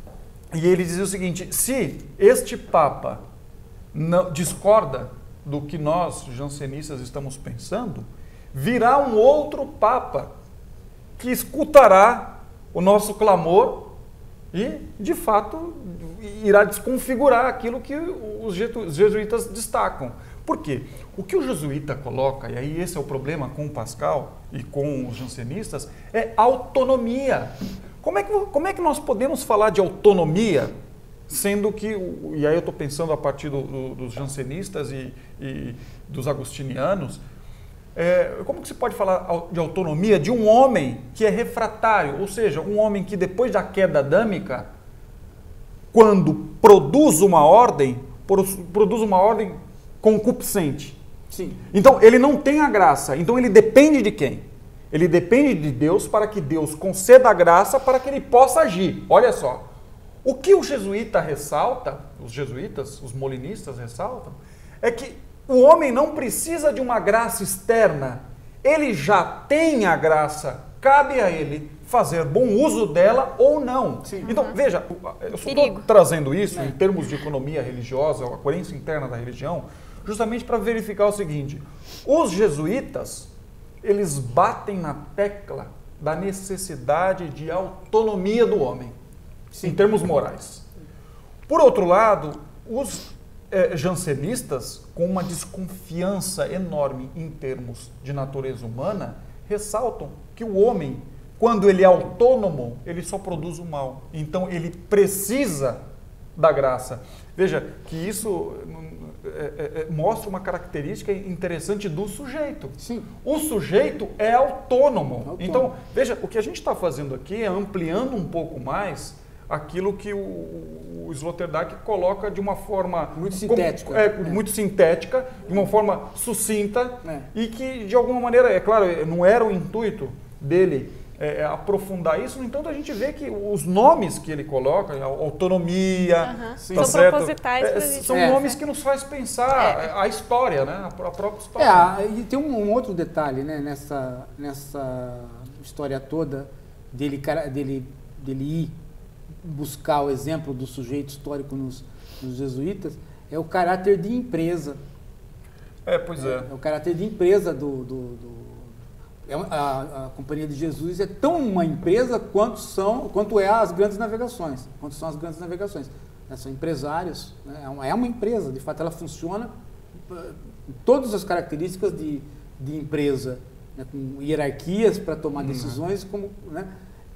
E ele dizia o seguinte, se este Papa não, discorda do que nós, jansenistas, estamos pensando, virá um outro Papa que escutará o nosso clamor e, de fato, irá desconfigurar aquilo que os jetu- os jesuítas destacam. Por quê? O que o jesuíta coloca, e aí esse é o problema com o Pascal e com os jansenistas, é autonomia. Como é que, como é que nós podemos falar de autonomia, sendo que, o- e aí eu estou pensando a partir do- do- dos jansenistas e, e dos agostinianos, é, como que se pode falar au- de autonomia de um homem que é refratário, ou seja, um homem que depois da queda adâmica, quando produz uma ordem, pro- produz uma ordem concupiscente. Sim. Então, ele não tem a graça. Então, ele depende de quem? Ele depende de Deus para que Deus conceda a graça para que ele possa agir. Olha só. O que o jesuíta ressalta, os jesuítas, os molinistas ressaltam, é que o homem não precisa de uma graça externa. Ele já tem a graça. Cabe a ele fazer bom uso dela ou não. Sim. Então, veja, eu só estou Perigo. trazendo isso É. em termos de economia religiosa, a coerência interna da religião, justamente para verificar o seguinte: os jesuítas, eles batem na tecla da necessidade de autonomia do homem, em termos morais. Por outro lado, os eh, jansenistas, com uma desconfiança enorme em termos de natureza humana, ressaltam que o homem, quando ele é autônomo, ele só produz o mal. Então, ele precisa da graça. Veja que isso é, é, é, mostra uma característica interessante do sujeito. Sim. O sujeito é autônomo. Autônomo. Então, veja, o que a gente está fazendo aqui é ampliando um pouco mais aquilo que o, o Sloterdijk coloca de uma forma Muito sintética. como- é, É. muito sintética, de uma forma sucinta É. e que, de alguma maneira, é claro, não era o intuito dele é, é, aprofundar isso. No entanto, a gente vê que os nomes que ele coloca, a autonomia, Aham. tá São certo? propositais É, pra gente. são É. nomes que nos faz pensar a história, né? a pró- a própria É, história. a- e tem um, um outro detalhe, né, nessa, nessa história toda dele, cara- dele, dele ir buscar o exemplo do sujeito histórico nos, nos jesuítas, é o caráter de empresa. É, pois é. É o caráter de empresa do... do- do- é uma- a, a Companhia de Jesus é tão uma empresa quanto, são, quanto é as grandes navegações. Quanto são as grandes navegações. Né, são empresários, né, é, uma, é uma empresa, de fato ela funciona eh, todas as características de, de empresa, né, com hierarquias para tomar decisões, como, né,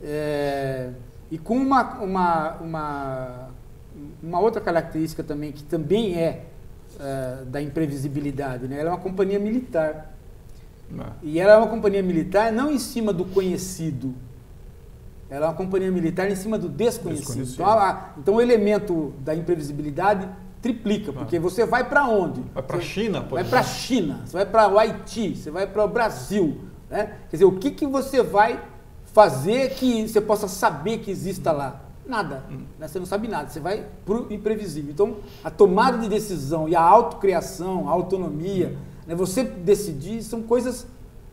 é, e com uma, uma, uma, uma outra característica também, que também é, é da imprevisibilidade, né, ela é uma companhia militar. Não. E ela é uma companhia militar não em cima do conhecido, ela é uma companhia militar em cima do desconhecido. desconhecido. Então, a, então o elemento da imprevisibilidade triplica, porque você vai para onde? Vai para a China, por Vai para a China, você vai para o Haiti, você vai para o Brasil. Né? Quer dizer, o que, que você vai fazer que você possa saber que exista lá? Nada. Hum. Né? Você não sabe nada, você vai para o imprevisível. Então, a tomada de decisão e a autocriação, a autonomia, hum. né? Você decidir são coisas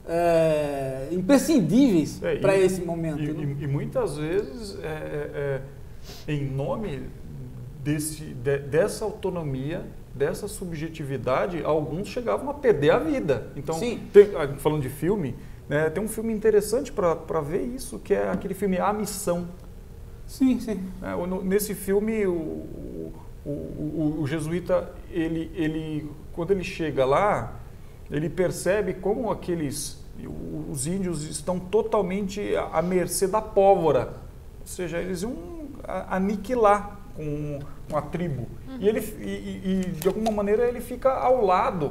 é, imprescindíveis é, para esse momento. E, né? e, e muitas vezes, é, é, é, em nome desse, de, dessa autonomia, dessa subjetividade, alguns chegavam a perder a vida. Então, tem, falando de filme, né, tem um filme interessante para ver isso, que é aquele filme A Missão. Sim, sim. É, nesse filme, o, o, o, o jesuíta, ele, ele, quando ele chega lá, ele percebe como aqueles, os índios estão totalmente à mercê da pólvora. Ou seja, eles iam aniquilar com, com a tribo. Uhum. E, ele, e, e, de alguma maneira, ele fica ao lado,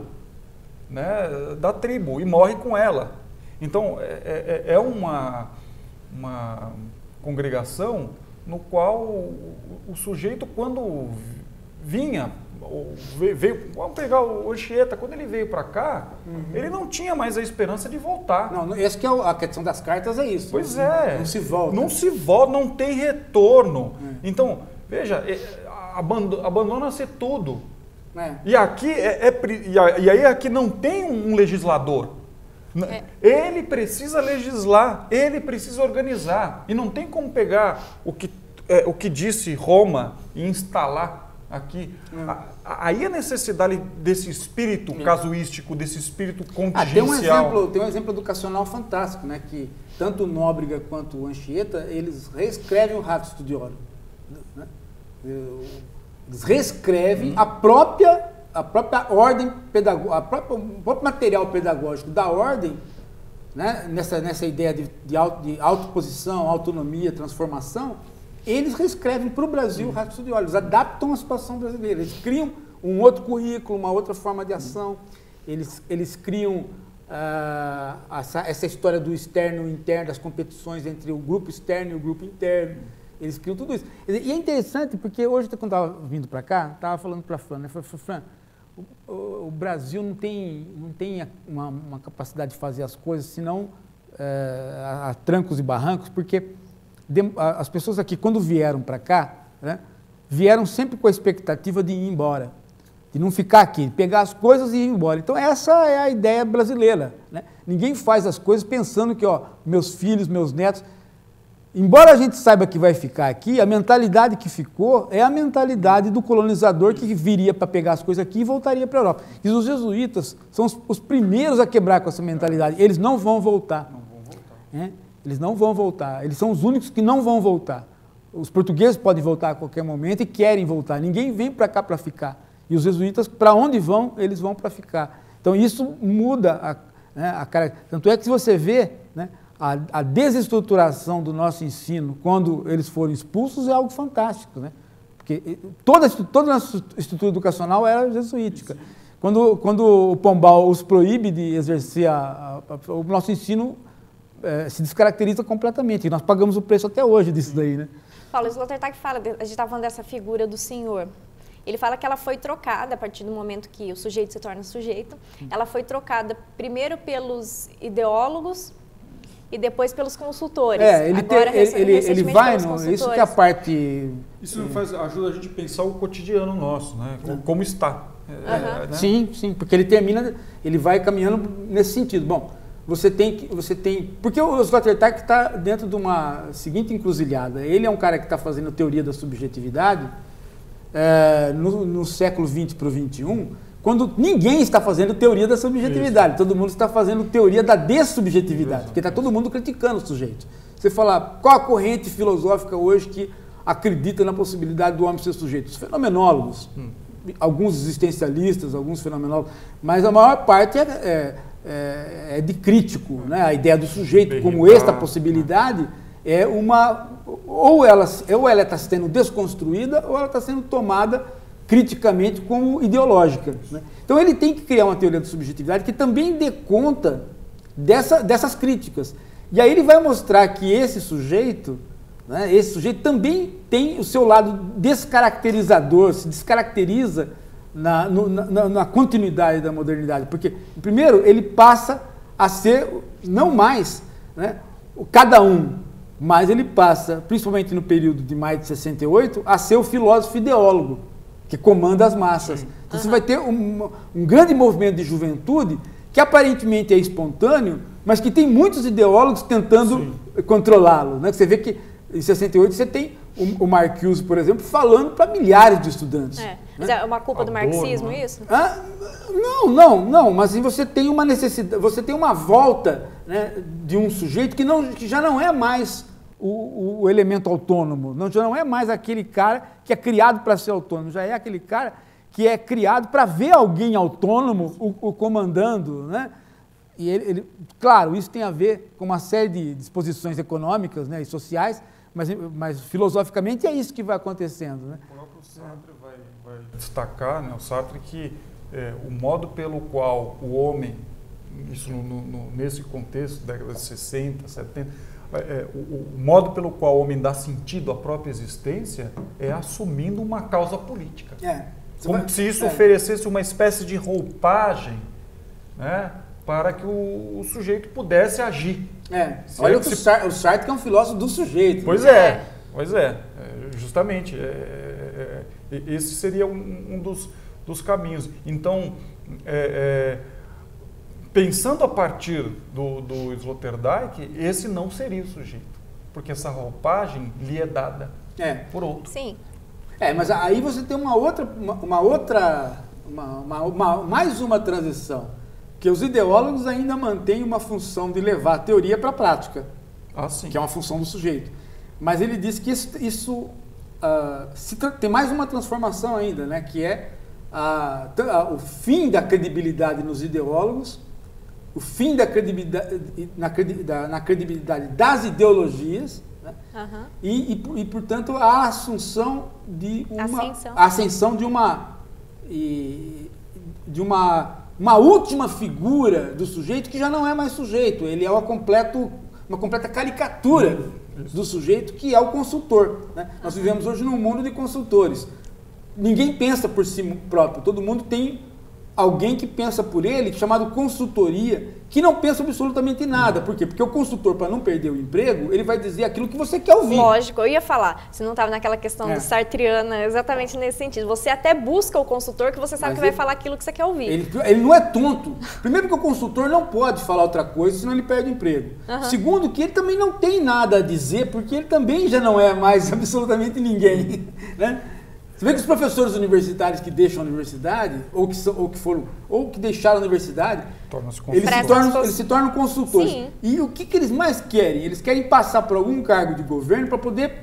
né, da tribo e morre com ela. Então, é, é, é uma, uma congregação no qual o, o sujeito, quando vinha, veio, veio, vamos pegar o Anchieta, quando ele veio para cá, uhum. ele não tinha mais a esperança de voltar. Não, essa que é a questão das cartas é isso. Pois não, é. Não se volta. Não se volta, não tem retorno. Uhum. Então, veja, abandona-se tudo. É. E aqui é, é, e aí aqui não tem um legislador. É. Ele precisa legislar, ele precisa organizar. E não tem como pegar o que, é, o que disse Roma e instalar aqui. Hum. A, aí a necessidade desse espírito hum. casuístico, desse espírito contingencial. Ah, tem, um exemplo, tem um exemplo educacional fantástico, né? Que tanto o Nóbrega quanto o Anchieta, eles reescrevem o Ratio Studiorum. Né? Eles reescrevem hum. a própria... a própria ordem pedagógica, a própria, o próprio material pedagógico da ordem, né, nessa, nessa ideia de, de, auto, de autoposição, autonomia, transformação, eles reescrevem para o Brasil o Ratio Studiorum, eles adaptam a situação brasileira, eles criam um outro currículo, uma outra forma de ação, eles, eles criam uh, essa, essa história do externo e interno, das competições entre o grupo externo e o grupo interno. Eles criam tudo isso. E é interessante, porque hoje, quando eu estava vindo para cá, estava falando para a Fran, né? Falei, Fran, o, o, o Brasil não tem, não tem uma, uma capacidade de fazer as coisas, senão é, a, a trancos e barrancos, porque de, a, as pessoas aqui, quando vieram para cá, né, vieram sempre com a expectativa de ir embora, de não ficar aqui, pegar as coisas e ir embora. Então, essa é a ideia brasileira. Né? Ninguém faz as coisas pensando que, ó, meus filhos, meus netos... Embora a gente saiba que vai ficar aqui, a mentalidade que ficou é a mentalidade do colonizador que viria para pegar as coisas aqui e voltaria para a Europa. E os jesuítas são os, os primeiros a quebrar com essa mentalidade. Eles não vão voltar. Não vão voltar. É? Eles não vão voltar. Eles são os únicos que não vão voltar. Os portugueses podem voltar a qualquer momento e querem voltar. Ninguém vem para cá para ficar. E os jesuítas, para onde vão, eles vão para ficar. Então, isso muda a, né, a cara. Tanto é que se você vê... Né, A, a desestruturação do nosso ensino, quando eles foram expulsos, é algo fantástico, né? Porque toda, toda a nossa estrutura educacional era jesuítica. Quando, quando o Pombal os proíbe de exercer, a, a, a, o nosso ensino é, se descaracteriza completamente. E nós pagamos o preço até hoje disso daí, né? Paulo, o Sloterdijk fala, a gente estava falando dessa figura do senhor. Ele fala que ela foi trocada a partir do momento que o sujeito se torna sujeito. Ela foi trocada primeiro pelos ideólogos, e depois pelos consultores. É, ele, Agora, te, ele, ele, ele vai, no, isso que é a parte... Isso faz, ajuda a gente a pensar o cotidiano nosso, né? Como, como está. É, uhum. né? Sim, sim, porque ele termina, ele vai caminhando nesse sentido. Bom, você tem que, você tem, porque o Sloterdijk está dentro de uma seguinte encruzilhada. Ele é um cara que está fazendo teoria da subjetividade é, no, no século vinte para o vinte e um, quando ninguém está fazendo teoria da subjetividade, isso. Todo mundo está fazendo teoria da dessubjetividade, porque está todo mundo criticando o sujeito. Você fala, qual a corrente filosófica hoje que acredita na possibilidade do homem ser sujeito? Os fenomenólogos, hum. alguns existencialistas, alguns fenomenólogos, mas a maior parte é, é, é de crítico, né? A ideia do sujeito como esta possibilidade é uma... Ou ela ou ela está sendo desconstruída ou ela está sendo tomada criticamente como ideológica. Né? Então ele tem que criar uma teoria da subjetividade que também dê conta dessa, dessas críticas. E aí ele vai mostrar que esse sujeito, né, esse sujeito também tem o seu lado descaracterizador, se descaracteriza na, no, na, na continuidade da modernidade. Porque, primeiro, ele passa a ser, não mais, né, cada um, mas ele passa, principalmente no período de maio de sessenta e oito, a ser o filósofo ideólogo, que comanda as massas. Sim. Então uhum. você vai ter um, um grande movimento de juventude que aparentemente é espontâneo, mas que tem muitos ideólogos tentando Sim. controlá-lo. Né? Você vê que em sessenta e oito você tem o, o Marcuse, por exemplo, falando para milhares de estudantes. É. Mas né? é uma culpa do marxismo, né? isso? Ah, não, não, não, mas você tem uma necessidade, você tem uma volta, né, de um sujeito que, não, que já não é mais o, o, o elemento autônomo, não, já não é mais aquele cara que é criado para ser autônomo, já é aquele cara que é criado para ver alguém autônomo o, o comandando, né? E ele, ele, claro, isso tem a ver com uma série de disposições econômicas, né, e sociais, mas, mas filosoficamente é isso que vai acontecendo, né? O próprio Sartre vai, vai destacar, né, o Sartre, que é, o modo pelo qual o homem, isso no, no, nesse contexto, década de sessenta, setenta, é, o, o modo pelo qual o homem dá sentido à própria existência é assumindo uma causa política. É. Como vai, se isso é. oferecesse uma espécie de roupagem, né, para que o, o sujeito pudesse agir. É. Olha que se... o, Sartre, o Sartre que é um filósofo do sujeito. Pois é, é. pois é, é justamente. É, é, é, esse seria um, um dos, dos caminhos. Então, é, é, pensando a partir do, do Sloterdijk, esse não seria o sujeito, porque essa roupagem lhe é dada é. por outro. Sim. É, mas aí você tem uma outra, uma, uma outra, uma, uma, uma, mais uma transição, que os ideólogos ainda mantêm uma função de levar a teoria para a prática, ah, sim. que é uma função do sujeito. Mas ele diz que isso, isso uh, se tem mais uma transformação ainda, né, que é a, a, o fim da credibilidade nos ideólogos, o fim da credibilidade, na, da, na credibilidade das ideologias, né? Uhum. E, e, e, portanto, a assunção de uma ascensão, a ascensão de uma e, de uma, uma última figura do sujeito que já não é mais sujeito, ele é uma, completo, uma completa caricatura do sujeito, que é o consultor, né? Uhum. Nós vivemos hoje num mundo de consultores. Ninguém pensa por si próprio, todo mundo tem alguém que pensa por ele, chamado consultoria, que não pensa absolutamente nada. Por quê? Porque o consultor, para não perder o emprego, ele vai dizer aquilo que você quer ouvir. Lógico, eu ia falar, se não estava naquela questão é. do sartriana, exatamente nesse sentido. Você até busca o consultor, que você sabe Mas que ele, vai falar aquilo que você quer ouvir. Ele, ele não é tonto. Primeiro que o consultor não pode falar outra coisa, senão ele perde o emprego. Uhum. Segundo que ele também não tem nada a dizer, porque ele também já não é mais absolutamente ninguém, né? Você vê que os professores universitários que deixam a universidade, ou que, são, ou que foram, ou que deixaram a universidade, eles se, tornam, eles se tornam consultores. Sim. E o que, que eles mais querem? Eles querem passar por algum cargo de governo para poder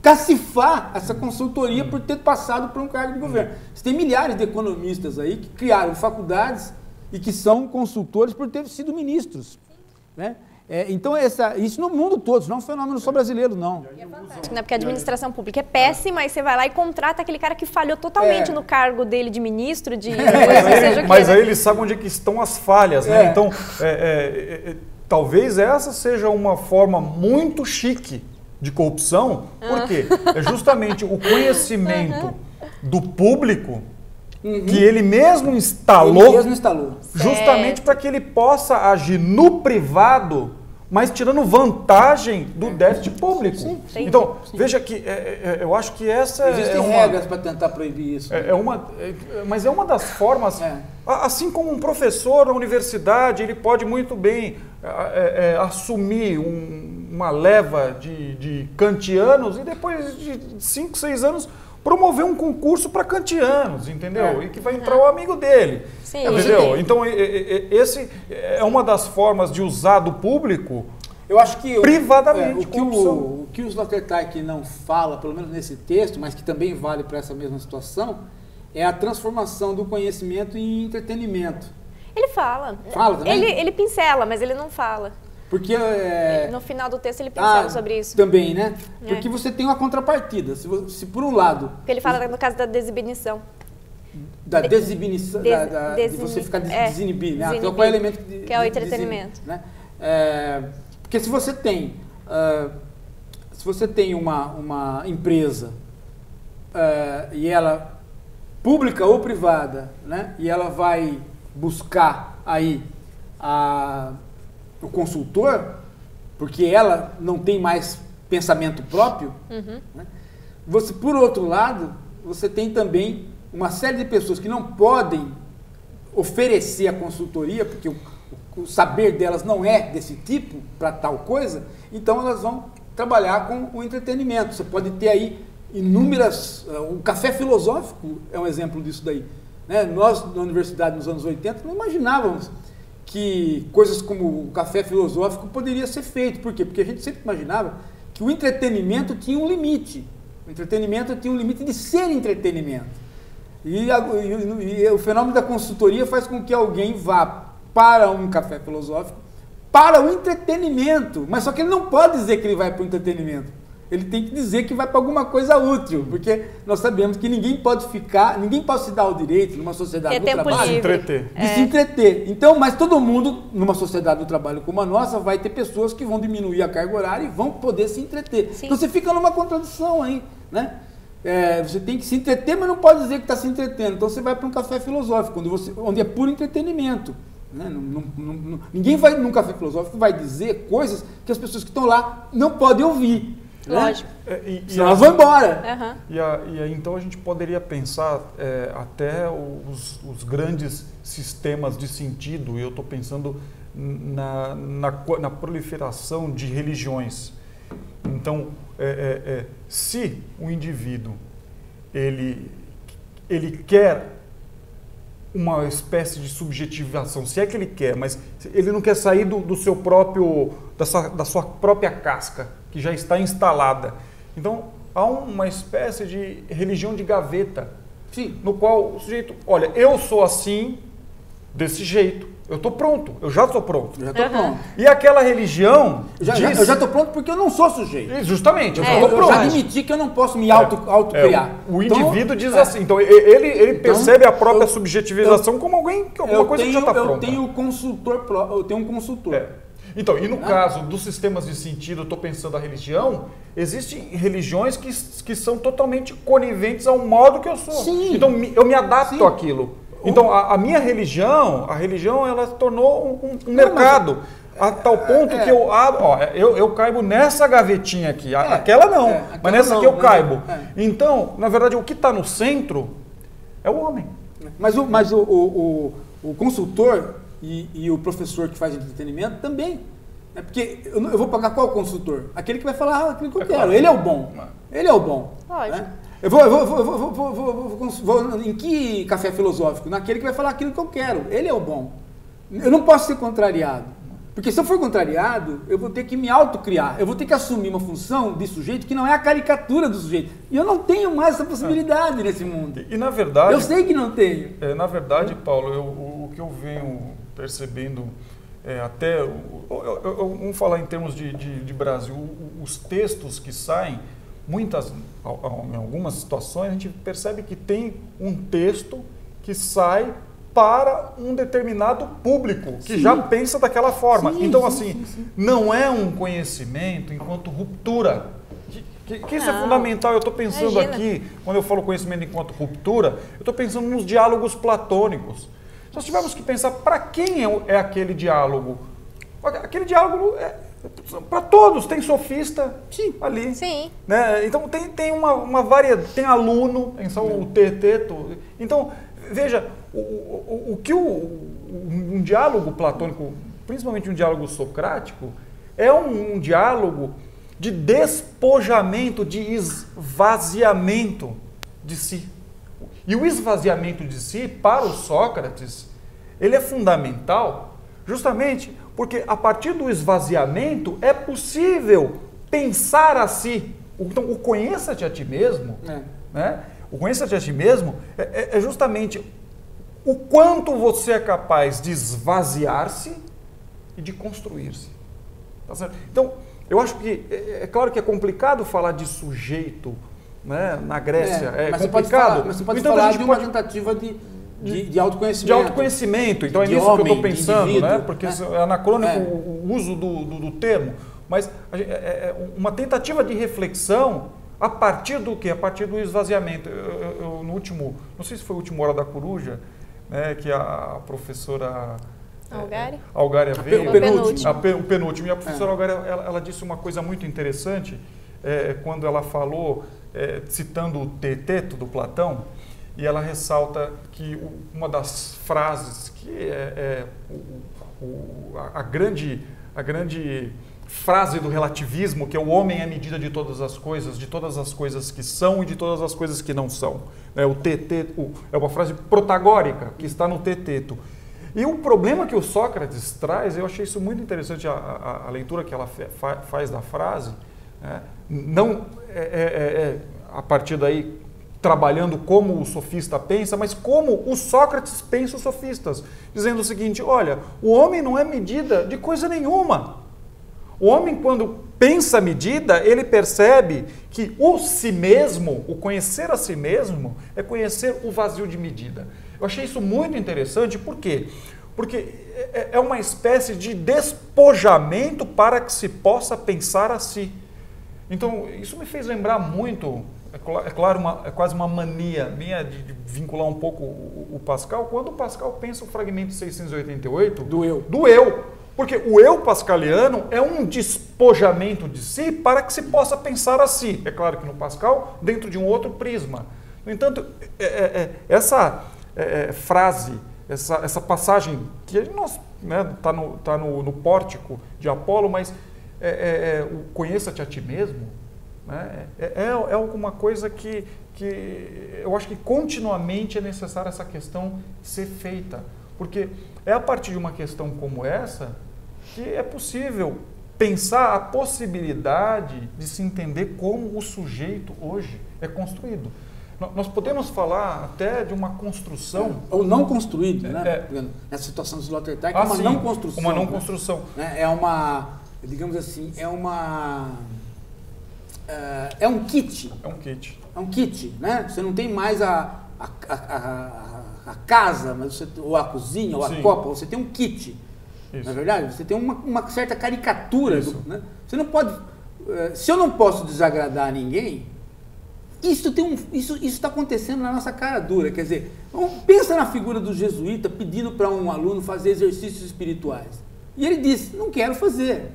cacifar essa consultoria por ter passado por um cargo de governo. Você tem milhares de economistas aí que criaram faculdades e que são consultores por ter sido ministros, né? É, então, essa, isso no mundo todo, não é um fenômeno só brasileiro, não. É fantástico, né? Porque a administração pública é péssima, e você vai lá e contrata aquele cara que falhou totalmente é. no cargo dele de ministro, de... É. Seja mas que, aí né? ele sabe onde é que estão as falhas, né? É. Então, é, é, é, talvez essa seja uma forma muito chique de corrupção, por quê? É justamente o conhecimento uhum. do público Uhum. que ele mesmo instalou, ele mesmo instalou. justamente para que ele possa agir no privado, mas tirando vantagem do déficit público. Sim, sim, então, sim. veja que é, é, eu acho que essa Existem é uma, regras para tentar proibir isso. É, é uma, é, mas é uma das formas, é. assim como um professor na universidade, ele pode muito bem é, é, assumir um, uma leva de, de kantianos e depois de cinco, seis anos promover um concurso para kantianos, entendeu? É. E que vai entrar uhum. o amigo dele, Sim. entendeu? Então, esse é uma das formas de usar do público Eu acho que privadamente. É, o, que o, o que o Sloterdijk não fala, pelo menos nesse texto, mas que também vale para essa mesma situação, é a transformação do conhecimento em entretenimento. Ele fala. Fala também? Ele, ele pincela, mas ele não fala. Porque é... no final do texto ele pincela ah, sobre isso. Também, né? É. Porque você tem uma contrapartida. Se, se por um lado... Porque ele fala no caso da desinhibição. da De- desinibição, des- da, da, de desini- você ficar des, é, desinibir, né? desinibir, Então, qual é o elemento de, que é o de- entretenimento. desinibir, né? É, porque se você tem, uh, se você tem uma, uma empresa uh, e ela pública ou privada, né? E ela vai buscar aí a, o consultor, porque ela não tem mais pensamento próprio, Uhum. né? Você, por outro lado, você tem também uma série de pessoas que não podem oferecer a consultoria, porque o, o saber delas não é desse tipo para tal coisa, então elas vão trabalhar com o entretenimento. Você pode ter aí inúmeras... Uh, o café filosófico é um exemplo disso daí, né? Nós, na universidade, nos anos oitenta, não imaginávamos que coisas como o café filosófico poderia ser feito. Por quê? Porque a gente sempre imaginava que o entretenimento tinha um limite. O entretenimento tinha um limite de ser entretenimento. E, a, e, e o fenômeno da consultoria faz com que alguém vá para um café filosófico para o entretenimento. Mas só que ele não pode dizer que ele vai para o entretenimento. Ele tem que dizer que vai para alguma coisa útil, porque nós sabemos que ninguém pode ficar, ninguém pode se dar o direito numa sociedade É do tempo trabalho Se livre. entreter. de se entreter. Então, mas todo mundo, numa sociedade do trabalho como a nossa, vai ter pessoas que vão diminuir a carga horária e vão poder se entreter. Sim. Então você fica numa contradição aí, né? É, você tem que se entreter, mas não pode dizer que está se entretendo. Então você vai para um café filosófico, onde, você, onde é puro entretenimento. Né? Não, não, não, não, ninguém vai num café filosófico vai dizer coisas que as pessoas que estão lá não podem ouvir. Lógico. Né? É, e, e Senão a- elas vão embora. Aham. E, a- e aí, então a gente poderia pensar é, até os, os grandes sistemas de sentido, e eu estou pensando na, na, co- na proliferação de religiões. Então, é, é, é, se o indivíduo ele, ele quer uma espécie de subjetivação, se é que ele quer, mas ele não quer sair do, do seu próprio, da sua, da sua própria casca, que já está instalada. Então, há uma espécie de religião de gaveta, Sim. no qual o sujeito, olha, eu sou assim, desse jeito, eu estou pronto, eu já estou pronto. Eu já estou Aham. pronto. E aquela religião Eu já, diz... eu já estou pronto porque eu não sou sujeito. Justamente, eu já É, estou Eu pronto. já admiti que eu não posso me auto, autocriar. É, o, o Então, indivíduo diz é, assim, então ele, ele Então, percebe a própria eu- subjetivização como alguém, que alguma eu coisa tenho, que já está eu pronta. tenho consultor, pró- eu tenho um consultor. É. Então, e no Né? caso dos sistemas de sentido, eu estou pensando a religião, existem religiões que, que são totalmente coniventes ao modo que eu sou. Sim. Então, me- eu me adapto Sim. àquilo. Então, a, a minha religião, a religião, ela se tornou um, um Não, mercado. A tal ponto é. que eu abro, ó, eu, eu caibo nessa gavetinha aqui, a- É, aquela não, é, aquela mas nessa não, aqui eu né? caibo. É. Então, na verdade, o que está no centro é o homem. Mas o, mas o, o, o, o consultor e, e o professor que faz entretenimento também. É porque eu, não- eu vou pagar qual consultor? Aquele que vai falar ah, aquilo que eu É quero. claro. Ele é o bom. Ele é o bom. Lógico. Né? Eu vou, eu vou, vou, vou, vou, vou, vou, vou, vou- em que café filosófico? Naquele que vai falar aquilo que eu quero. Ele é o bom. Eu não posso ser contrariado. Porque se eu for contrariado, eu vou ter que me autocriar. Eu vou ter que assumir uma função de sujeito que não é a caricatura do sujeito. E eu não tenho mais essa possibilidade nesse mundo. E, e, na verdade, Eu sei que não tenho. É, na verdade, Paulo, eu- o, o que eu venho percebendo, é, até, o- eu- eu- eu- vamos falar em termos de, de- de Brasil, o- os textos que saem, muitas, al- al- em algumas situações, a gente percebe que tem um texto que sai para um determinado público, que Sim. já pensa daquela forma. Sim, então, sim, assim, sim, sim. não é um conhecimento enquanto ruptura. Que, que- que isso é Não. fundamental. Eu estou pensando Imagina. aqui, quando eu falo conhecimento enquanto ruptura, eu estou pensando nos diálogos platônicos. Se nós tivermos que pensar para quem é, o- é aquele diálogo, aquele diálogo é para todos, tem sofista Sim. ali. Sim. Né? Então tem, tem uma, uma variedade, tem aluno, tem só o teteto. Então, veja, o, o, o que o, um, um diálogo platônico, principalmente um diálogo socrático, é um, um diálogo de despojamento, de esvaziamento de si. E o esvaziamento de si, para o Sócrates, ele é fundamental justamente porque a partir do esvaziamento é possível pensar a si. Então, o conheça-te a ti mesmo, É. né? O conheça-te a ti mesmo é, é- é justamente o quanto você é capaz de esvaziar-se e de construir-se. Tá certo? Então, eu acho que, é, é claro que é complicado falar de sujeito, né, na Grécia, é, mas você pode complicado. falar, mas você pode Então, a falar gente de uma pode- tentativa de, de, de autoconhecimento. De autoconhecimento, então é de nisso homem, que eu estou pensando, né? Porque é, é anacrônico é. o, o uso do, do, do termo, mas é, é uma tentativa de reflexão a partir do quê? A partir do esvaziamento. Eu, eu, eu, no último, não sei se foi o último Hora da Coruja, né, que a professora Algari, é, Algari veio, o penúltimo. A, o penúltimo, e a professora é. Algari, ela, ela disse uma coisa muito interessante, é, quando ela falou, é, citando o Teteto do Platão, e ela ressalta que o, uma das frases que é, é o, o, a, a, grande, a grande frase do relativismo, que é o homem é a medida de todas as coisas, de todas as coisas que são e de todas as coisas que não são. É, o teteto, é uma frase protagórica que está no Teteto. E o problema que o Sócrates traz, eu achei isso muito interessante, a, a, a leitura que ela fa, faz da frase, né? Não é, é, é, a partir daí trabalhando como o sofista pensa, mas como o Sócrates pensa os sofistas, dizendo o seguinte: olha, o homem não é medida de coisa nenhuma. O homem, quando pensa a medida, ele percebe que o si mesmo, o conhecer a si mesmo, é conhecer o vazio de medida. Eu achei isso muito interessante, por quê? Porque é uma espécie de despojamento para que se possa pensar a si. Então, isso me fez lembrar muito, é claro, uma, é quase uma mania minha de, de vincular um pouco o, o Pascal, quando o Pascal pensa o fragmento seiscentos e oitenta e oito do eu. Do eu. Porque o eu pascaliano é um despojamento de si para que se possa pensar a si. É claro que no Pascal, dentro de um outro prisma. No entanto, é, é, essa é, frase, essa, essa passagem, que nós, né, tá no, tá no, no pórtico de Apolo, mas é, é, é, o conheça-te a ti mesmo, né, é, é, é alguma coisa que, que eu acho que continuamente é necessário essa questão ser feita. Porque é a partir de uma questão como essa que é possível pensar a possibilidade de se entender como o sujeito hoje é construído. Nós podemos falar até de uma construção... É, ou não construído, né? É, Nessa situação do Sloterdijk, ah, é uma sim, não construção. Uma não né? construção. É uma, digamos assim, é uma... É, é um kit. É um kit. É um kit, né? Você não tem mais a, a, a, a, a casa, mas você, ou a cozinha, ou a sim. copa, você tem um kit. Isso. Na verdade, você tem uma, uma certa caricatura. Do, né? Você não pode... Se eu não posso desagradar ninguém, isso tem um, isso isso está acontecendo na nossa cara dura. Quer dizer, pensa na figura do jesuíta pedindo para um aluno fazer exercícios espirituais. E ele disse, não quero fazer.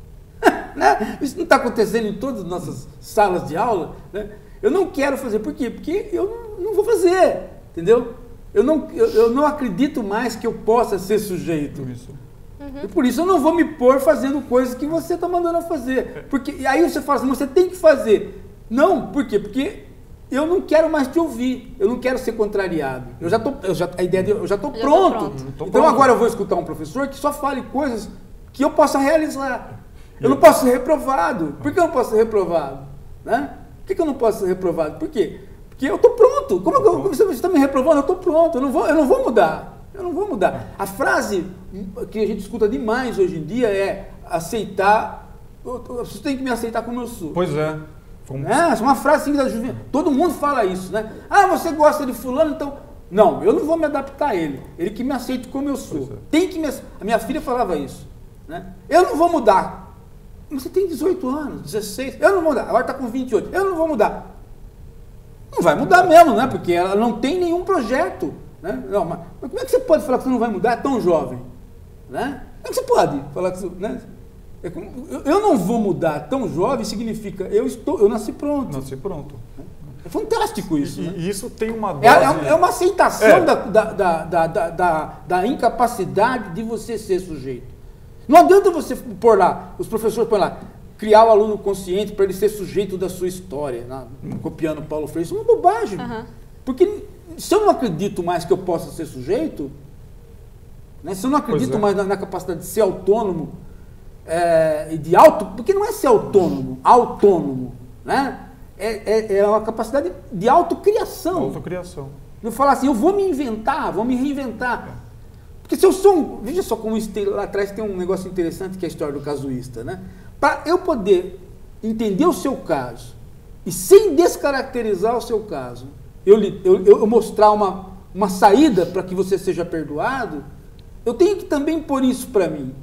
Né? Isso não está acontecendo em todas as nossas salas de aula. Né? Eu não quero fazer. Por quê? Porque eu não, não vou fazer. Entendeu? Eu não, eu, eu não acredito mais que eu possa ser sujeito. Isso. Uhum. E por isso eu não vou me pôr fazendo coisas que você está mandando eu fazer. Porque, e aí você fala assim, você tem que fazer. Não, por quê? Porque eu não quero mais te ouvir. Eu não quero ser contrariado. Eu já tô, eu já, a ideia de, eu já estou pronto. pronto. Então pronto. Agora eu vou escutar um professor que só fale coisas que eu possa realizar. Eu não posso ser reprovado. Por que eu não posso ser reprovado? Né? Por que eu não posso ser reprovado? Por quê? Porque eu estou pronto. Como que eu, você está me reprovando? Eu estou pronto. Eu não vou, eu não vou mudar. Eu não vou mudar. A frase que a gente escuta demais hoje em dia é aceitar. Você tem que me aceitar como eu sou. Pois é. Como... É, é uma frase assim da juventude. Todo mundo fala isso, né? Ah, você gosta de fulano, então... Não, eu não vou me adaptar a ele. Ele que me aceite como eu sou. É. Tem que me... A minha filha falava isso. Né? Eu não vou mudar. Você tem dezoito anos, dezesseis. Eu não vou mudar. Agora está com vinte e oito. Eu não vou mudar. Não vai mudar mesmo, né? Porque ela não tem nenhum projeto. Né? Não, mas, mas como é que você pode falar que você não vai mudar? É tão jovem. Né? Como é que você pode falar que você... Né? É como, eu, eu não vou mudar tão jovem significa eu estou, eu nasci pronto. Nasci pronto. É fantástico isso. E, né? e isso tem uma dose... É, é uma aceitação É. Da, da, da, da, da, da incapacidade de você ser sujeito. Não adianta você pôr lá, os professores põem lá, criar o aluno consciente para ele ser sujeito da sua história, né? Copiando Paulo Freire, isso é uma bobagem. Uhum. Porque se eu não acredito mais que eu possa ser sujeito, né? Se eu não acredito é. mais na, na capacidade de ser autônomo, é, e de auto, porque não é ser autônomo, autônomo, né? É, é, é uma capacidade de autocriação. Autocriação. Eu falar assim, eu vou me inventar, vou me reinventar. Porque se eu sou um... Veja só como isso tem, lá atrás tem um negócio interessante que é a história do casuísta, né? Para eu poder entender o seu caso e sem descaracterizar o seu caso, eu, eu, eu mostrar uma, uma saída para que você seja perdoado, eu tenho que também pôr isso para mim.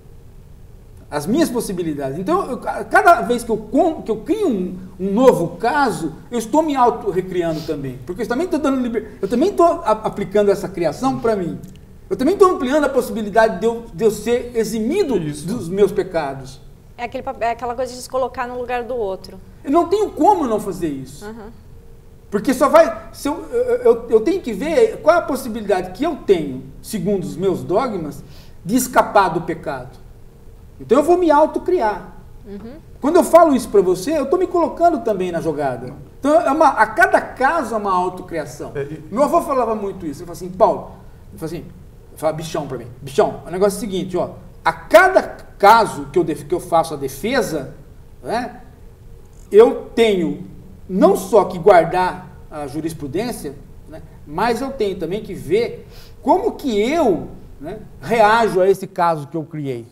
As minhas possibilidades. Então, eu, cada vez que eu, que eu crio um, um novo caso, eu estou me auto-recriando também. Porque eu também estou dando liber... eu também estou aplicando essa criação para mim. Eu também estou ampliando a possibilidade de eu, de eu ser eximido isso. dos meus pecados. É, aquele, é aquela coisa de se colocar no lugar do outro. Eu não tenho como não fazer isso. Uhum. Porque só vai... Se eu, eu, eu tenho que ver qual é a possibilidade que eu tenho, segundo os meus dogmas, de escapar do pecado. Então eu vou me autocriar. Uhum. Quando eu falo isso para você, eu estou me colocando também na jogada. Então é uma, a cada caso é uma autocriação. É, e... Meu avô falava muito isso. Ele falava assim, Paulo, ele falava assim, ele falava bichão para mim, bichão, o negócio é o seguinte, ó, a cada caso que eu, def, que eu faço a defesa, né, eu tenho não só que guardar a jurisprudência, né, mas eu tenho também que ver como que eu, né, reajo a esse caso que eu criei.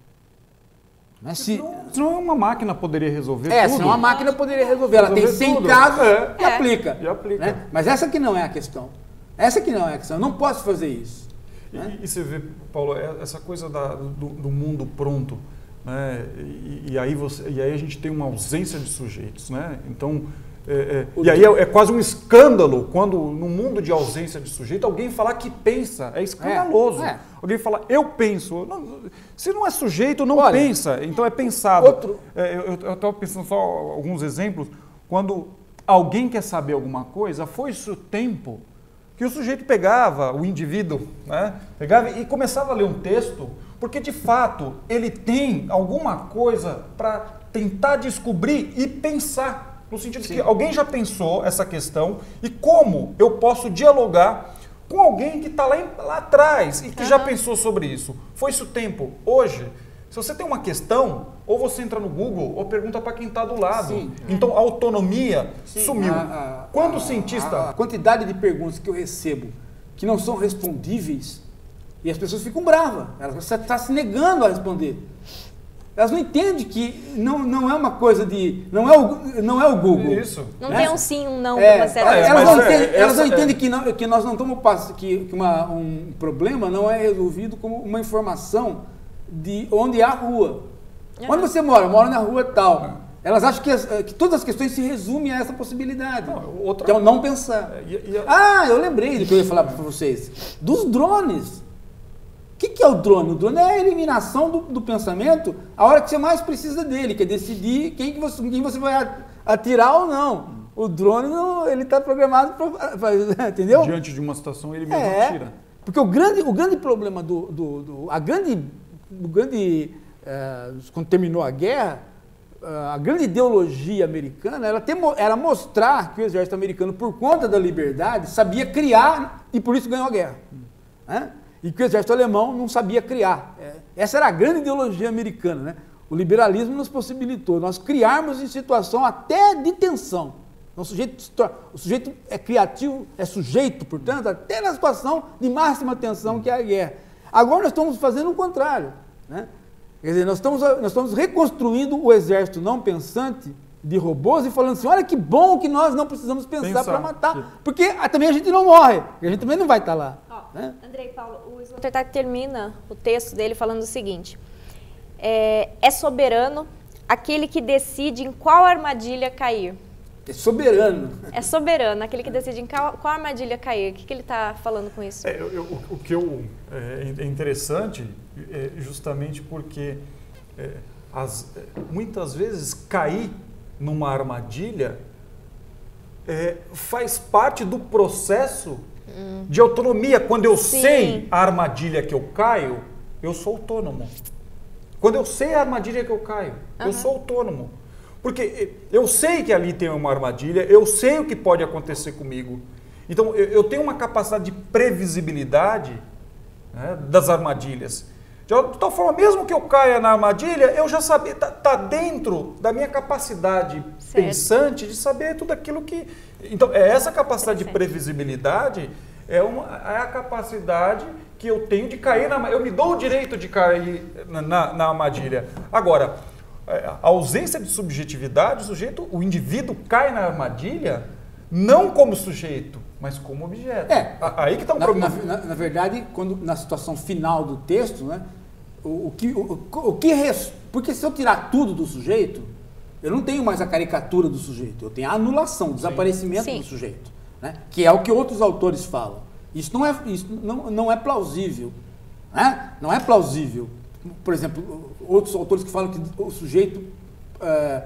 Mas se, senão, senão uma máquina poderia resolver é, tudo. É, senão uma máquina poderia resolver. Ela resolver tem cem tudo. Casos é. e, é. Aplica, e aplica. Né? Mas essa que não é a questão. Essa que não é a questão. Eu não posso fazer isso. E, né? e você vê, Paulo, essa coisa da, do, do mundo pronto, né? e, e, aí você, e aí a gente tem uma ausência de sujeitos. Né? Então, é, é, e aí é, é quase um escândalo quando, no mundo de ausência de sujeito, alguém falar que pensa. É escandaloso. É, é. Alguém fala, eu penso. Não, se não é sujeito, não Olha, pensa. Então é pensado. Outro... É, eu estava pensando só alguns exemplos. Quando alguém quer saber alguma coisa, foi-se o tempo que o sujeito pegava, o indivíduo, né, pegava e começava a ler um texto, porque de fato ele tem alguma coisa para tentar descobrir e pensar. No sentido Sim. de que alguém já pensou essa questão e como eu posso dialogar com alguém que está lá, lá atrás e que uhum. já pensou sobre isso. Foi isso o tempo. Hoje, se você tem uma questão, ou você entra no Google ou pergunta para quem está do lado. Sim. Então, a autonomia Sim. sumiu. A, a, Quando a, o cientista... A, a quantidade de perguntas que eu recebo que não são respondíveis e as pessoas ficam bravas. Elas estão se negando a responder. Elas não entendem que não, não é uma coisa de... Não é o, não é o Google. Isso. Não né? tem um sim, um não. É, para uma certa é, elas, não entendem, é, elas não é, entendem que, não, que nós não estamos... Que, que uma, um problema não é resolvido como uma informação de onde há a rua. Uhum. Onde você mora? Eu moro na rua tal. Uhum. Elas acham que, as, que todas as questões se resumem a essa possibilidade. Não, outra... Que é o não pensar. É, e, e... Ah, eu lembrei do que eu ia falar para vocês. Dos drones. O que, que é o drone? O drone é a eliminação do, do pensamento a hora que você mais precisa dele, que é decidir quem, que você, quem você vai atirar ou não. O drone, não, ele está programado para... Entendeu? Diante de uma situação, ele mesmo é, atira. Porque o grande, o grande problema do... do, do a grande... Do grande é, quando terminou a guerra, a grande ideologia americana era, ter, era mostrar que o exército americano, por conta da liberdade, sabia criar e por isso ganhou a guerra. Né? E que o exército alemão não sabia criar. Essa era a grande ideologia americana. Né? O liberalismo nos possibilitou nós criarmos em situação até de tensão. Então, o, sujeito, o sujeito é criativo, é sujeito, portanto, até na situação de máxima tensão que é a guerra. Agora nós estamos fazendo o contrário. Né? Quer dizer, nós estamos, nós estamos reconstruindo o exército não pensante de robôs e falando assim, olha que bom que nós não precisamos pensar para matar. Porque ah, também a gente não morre, a gente também não vai estar lá. Ó, né? Andrei, Paulo, o Sloterdijk termina o texto dele falando o seguinte, é, é soberano aquele que decide em qual armadilha cair. É soberano. É soberano, aquele que decide em qual, qual armadilha cair. O que, que ele está falando com isso? É, eu, eu, o que eu, é, é interessante é justamente porque é, as, muitas vezes cair numa armadilha é, faz parte do processo hum. de autonomia. Quando eu Sim. sei a armadilha que eu caio, eu sou autônomo. Quando eu sei a armadilha que eu caio, uhum. eu sou autônomo. Porque eu sei que ali tem uma armadilha, eu sei o que pode acontecer comigo. Então, eu tenho uma capacidade de previsibilidade, né, das armadilhas. De tal forma, mesmo que eu caia na armadilha, eu já sabia, está tá dentro da minha capacidade certo. Pensante de saber tudo aquilo que... Então, é essa capacidade de previsibilidade é, uma, é a capacidade que eu tenho de cair na... Eu me dou o direito de cair na, na, na armadilha. Agora... a ausência de subjetividade, o sujeito, o indivíduo cai na armadilha não como sujeito, mas como objeto. É. Aí que está um na, problema. Na, na, na verdade, quando, na situação final do texto, né, o, o que, o, o que res, porque se eu tirar tudo do sujeito, eu não tenho mais a caricatura do sujeito, eu tenho a anulação, o desaparecimento Sim. do sujeito, né, que é o que outros autores falam. Isso não é, isso não, não é plausível. Né? Não é plausível. Por exemplo, outros autores que falam que o sujeito... É,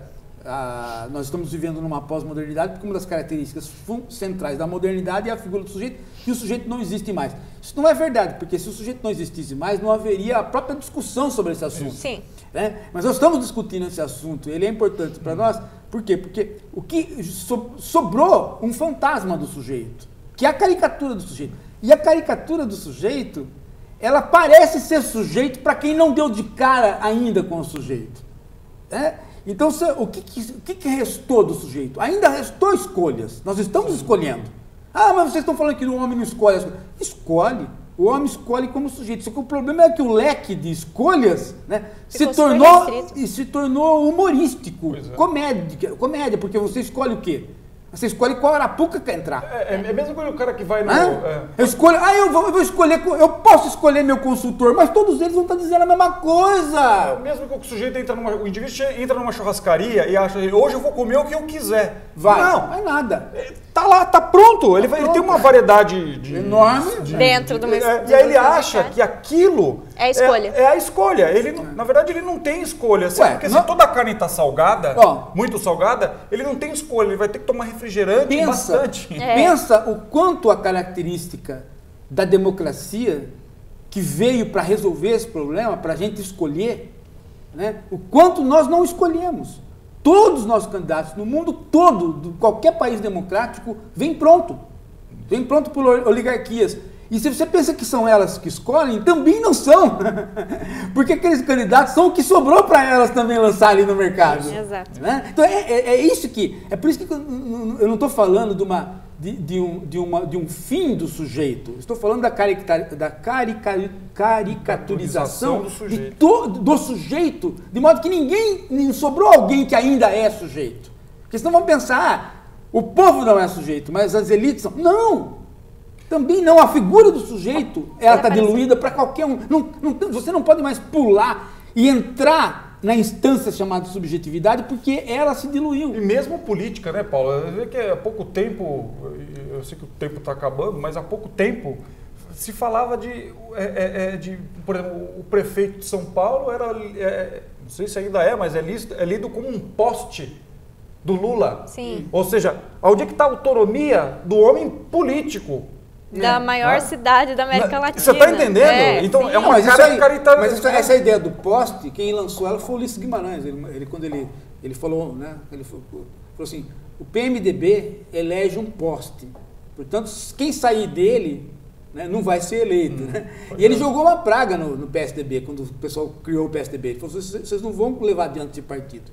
a, nós estamos vivendo numa pós-modernidade porque uma das características centrais da modernidade é a figura do sujeito e o sujeito não existe mais. Isso não é verdade, porque se o sujeito não existisse mais, não haveria a própria discussão sobre esse assunto. Sim. Né? Mas nós estamos discutindo esse assunto, ele é importante para nós, por quê? Porque o que so, sobrou um fantasma do sujeito, que é a caricatura do sujeito. E a caricatura do sujeito, ela parece ser sujeito para quem não deu de cara ainda com o sujeito. Né? Então, o que, que, o que, que restou do sujeito? Ainda restou escolhas. Nós estamos escolhendo. Ah, mas vocês estão falando que o homem não escolhe as coisas. Escolhe. O homem escolhe como sujeito. Só que o problema é que o leque de escolhas, né, se, tornou, e se tornou humorístico. É. Comédia, comédia, porque você escolhe o quê? Você escolhe qual arapuca quer entrar. É, é mesmo que o cara que vai no... É? Eu escolho, ah, eu vou, eu vou escolher, eu posso escolher meu consultor, mas todos eles vão estar dizendo a mesma coisa. É, mesmo que o sujeito entra numa, o indivíduo entra numa churrascaria e acha, hoje eu vou comer o que eu quiser. Vai, não, vai nada. Tá lá, tá pronto. Ele, tá vai, pronto. ele tem uma variedade de, enorme de, dentro de uma é, E aí ele acha que aquilo é a escolha. É, é a escolha. Ele, não, na verdade, ele não tem escolha. Ué, porque não... se toda a carne está salgada, Ó, muito salgada, ele não tem escolha. Ele vai ter que tomar refrigerante pensa, bastante. É. Pensa o quanto a característica da democracia que veio para resolver esse problema, para a gente escolher, né, o quanto nós não escolhemos. Todos os nossos candidatos no mundo todo, de qualquer país democrático, vem pronto. Vem pronto por oligarquias. E se você pensa que são elas que escolhem, também não são. Porque aqueles candidatos são o que sobrou para elas também lançarem no mercado. Exato. Né? Então é, é, é isso que... É por isso que eu não estou falando de, uma, de, de, um, de, uma, de um fim do sujeito. Estou falando da, carica, da carica, caricaturização do sujeito. De to, do sujeito, de modo que ninguém... Não sobrou alguém que ainda é sujeito. Porque senão vão pensar, ah, o povo não é sujeito, mas as elites são... Não! Também não, a figura do sujeito, ela está diluída para qualquer um. Não, não, você não pode mais pular e entrar na instância chamada subjetividade, porque ela se diluiu. E mesmo política, né, Paulo? Eu vejo que há pouco tempo, eu sei que o tempo está acabando, mas há pouco tempo se falava de, é, é, de, por exemplo, o prefeito de São Paulo era, é, não sei se ainda é, mas é lido, é lido como um poste do Lula. Sim. Ou seja, onde é que está a autonomia do homem político? Da É, maior tá? cidade da América Latina. Você está entendendo? É, então sim. é uma mas cara aí, carita... mas essa, essa ideia do poste, quem lançou ela foi o Ulisses Guimarães. Ele, ele, quando ele, ele falou, né, ele falou, falou assim, o P M D B elege um poste. Portanto, quem sair dele, né, não vai ser eleito. Hum, né? E ele jogou uma praga no, no P S D B, quando o pessoal criou o P S D B. Ele falou, vocês, vocês não vão levar adiante esse partido.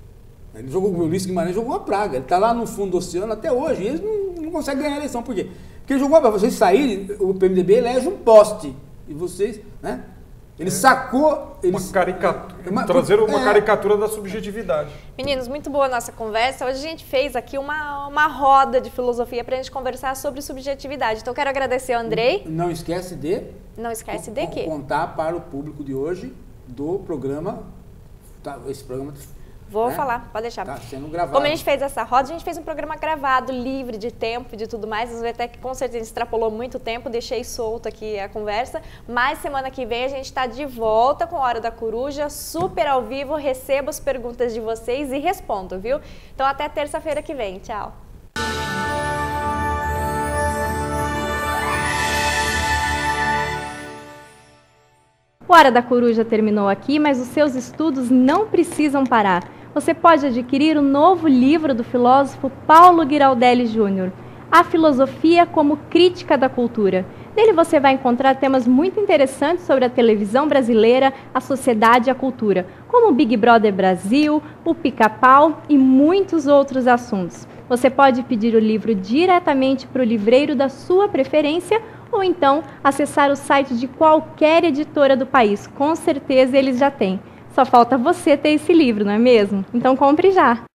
Ele jogou, o Ulisses Guimarães jogou uma praga. Ele está lá no fundo do oceano até hoje. E eles não, não conseguem ganhar a eleição. Por quê? Porque ele jogou para vocês saírem, o P M D B elege um poste. E vocês, né? Ele é. sacou... Ele, uma caricatura, uma, trazer uma é, caricatura da subjetividade. Meninos, muito boa a nossa conversa. Hoje a gente fez aqui uma, uma roda de filosofia para a gente conversar sobre subjetividade. Então, eu quero agradecer ao Andrei. Não esquece de... Não esquece de quê? Contar para o público de hoje do programa... Tá, esse programa... Vou né? falar, pode deixar. Tá sendo gravado. Como a gente fez essa roda, a gente fez um programa gravado, livre de tempo e de tudo mais. Vocês vão até que com certeza extrapolou muito tempo, deixei solto aqui a conversa. Mas semana que vem a gente está de volta com a Hora da Coruja, super ao vivo. Recebo as perguntas de vocês e respondo, viu? Então até terça-feira que vem. Tchau. O Hora da Coruja terminou aqui, mas os seus estudos não precisam parar. Você pode adquirir o novo livro do filósofo Paulo Giraldelli Júnior, A Filosofia como Crítica da Cultura. Nele você vai encontrar temas muito interessantes sobre a televisão brasileira, a sociedade e a cultura, como o Big Brother Brasil, o Pica-Pau e muitos outros assuntos. Você pode pedir o livro diretamente para o livreiro da sua preferência ou então acessar o site de qualquer editora do país. Com certeza eles já têm. Só falta você ter esse livro, não é mesmo? Então compre já!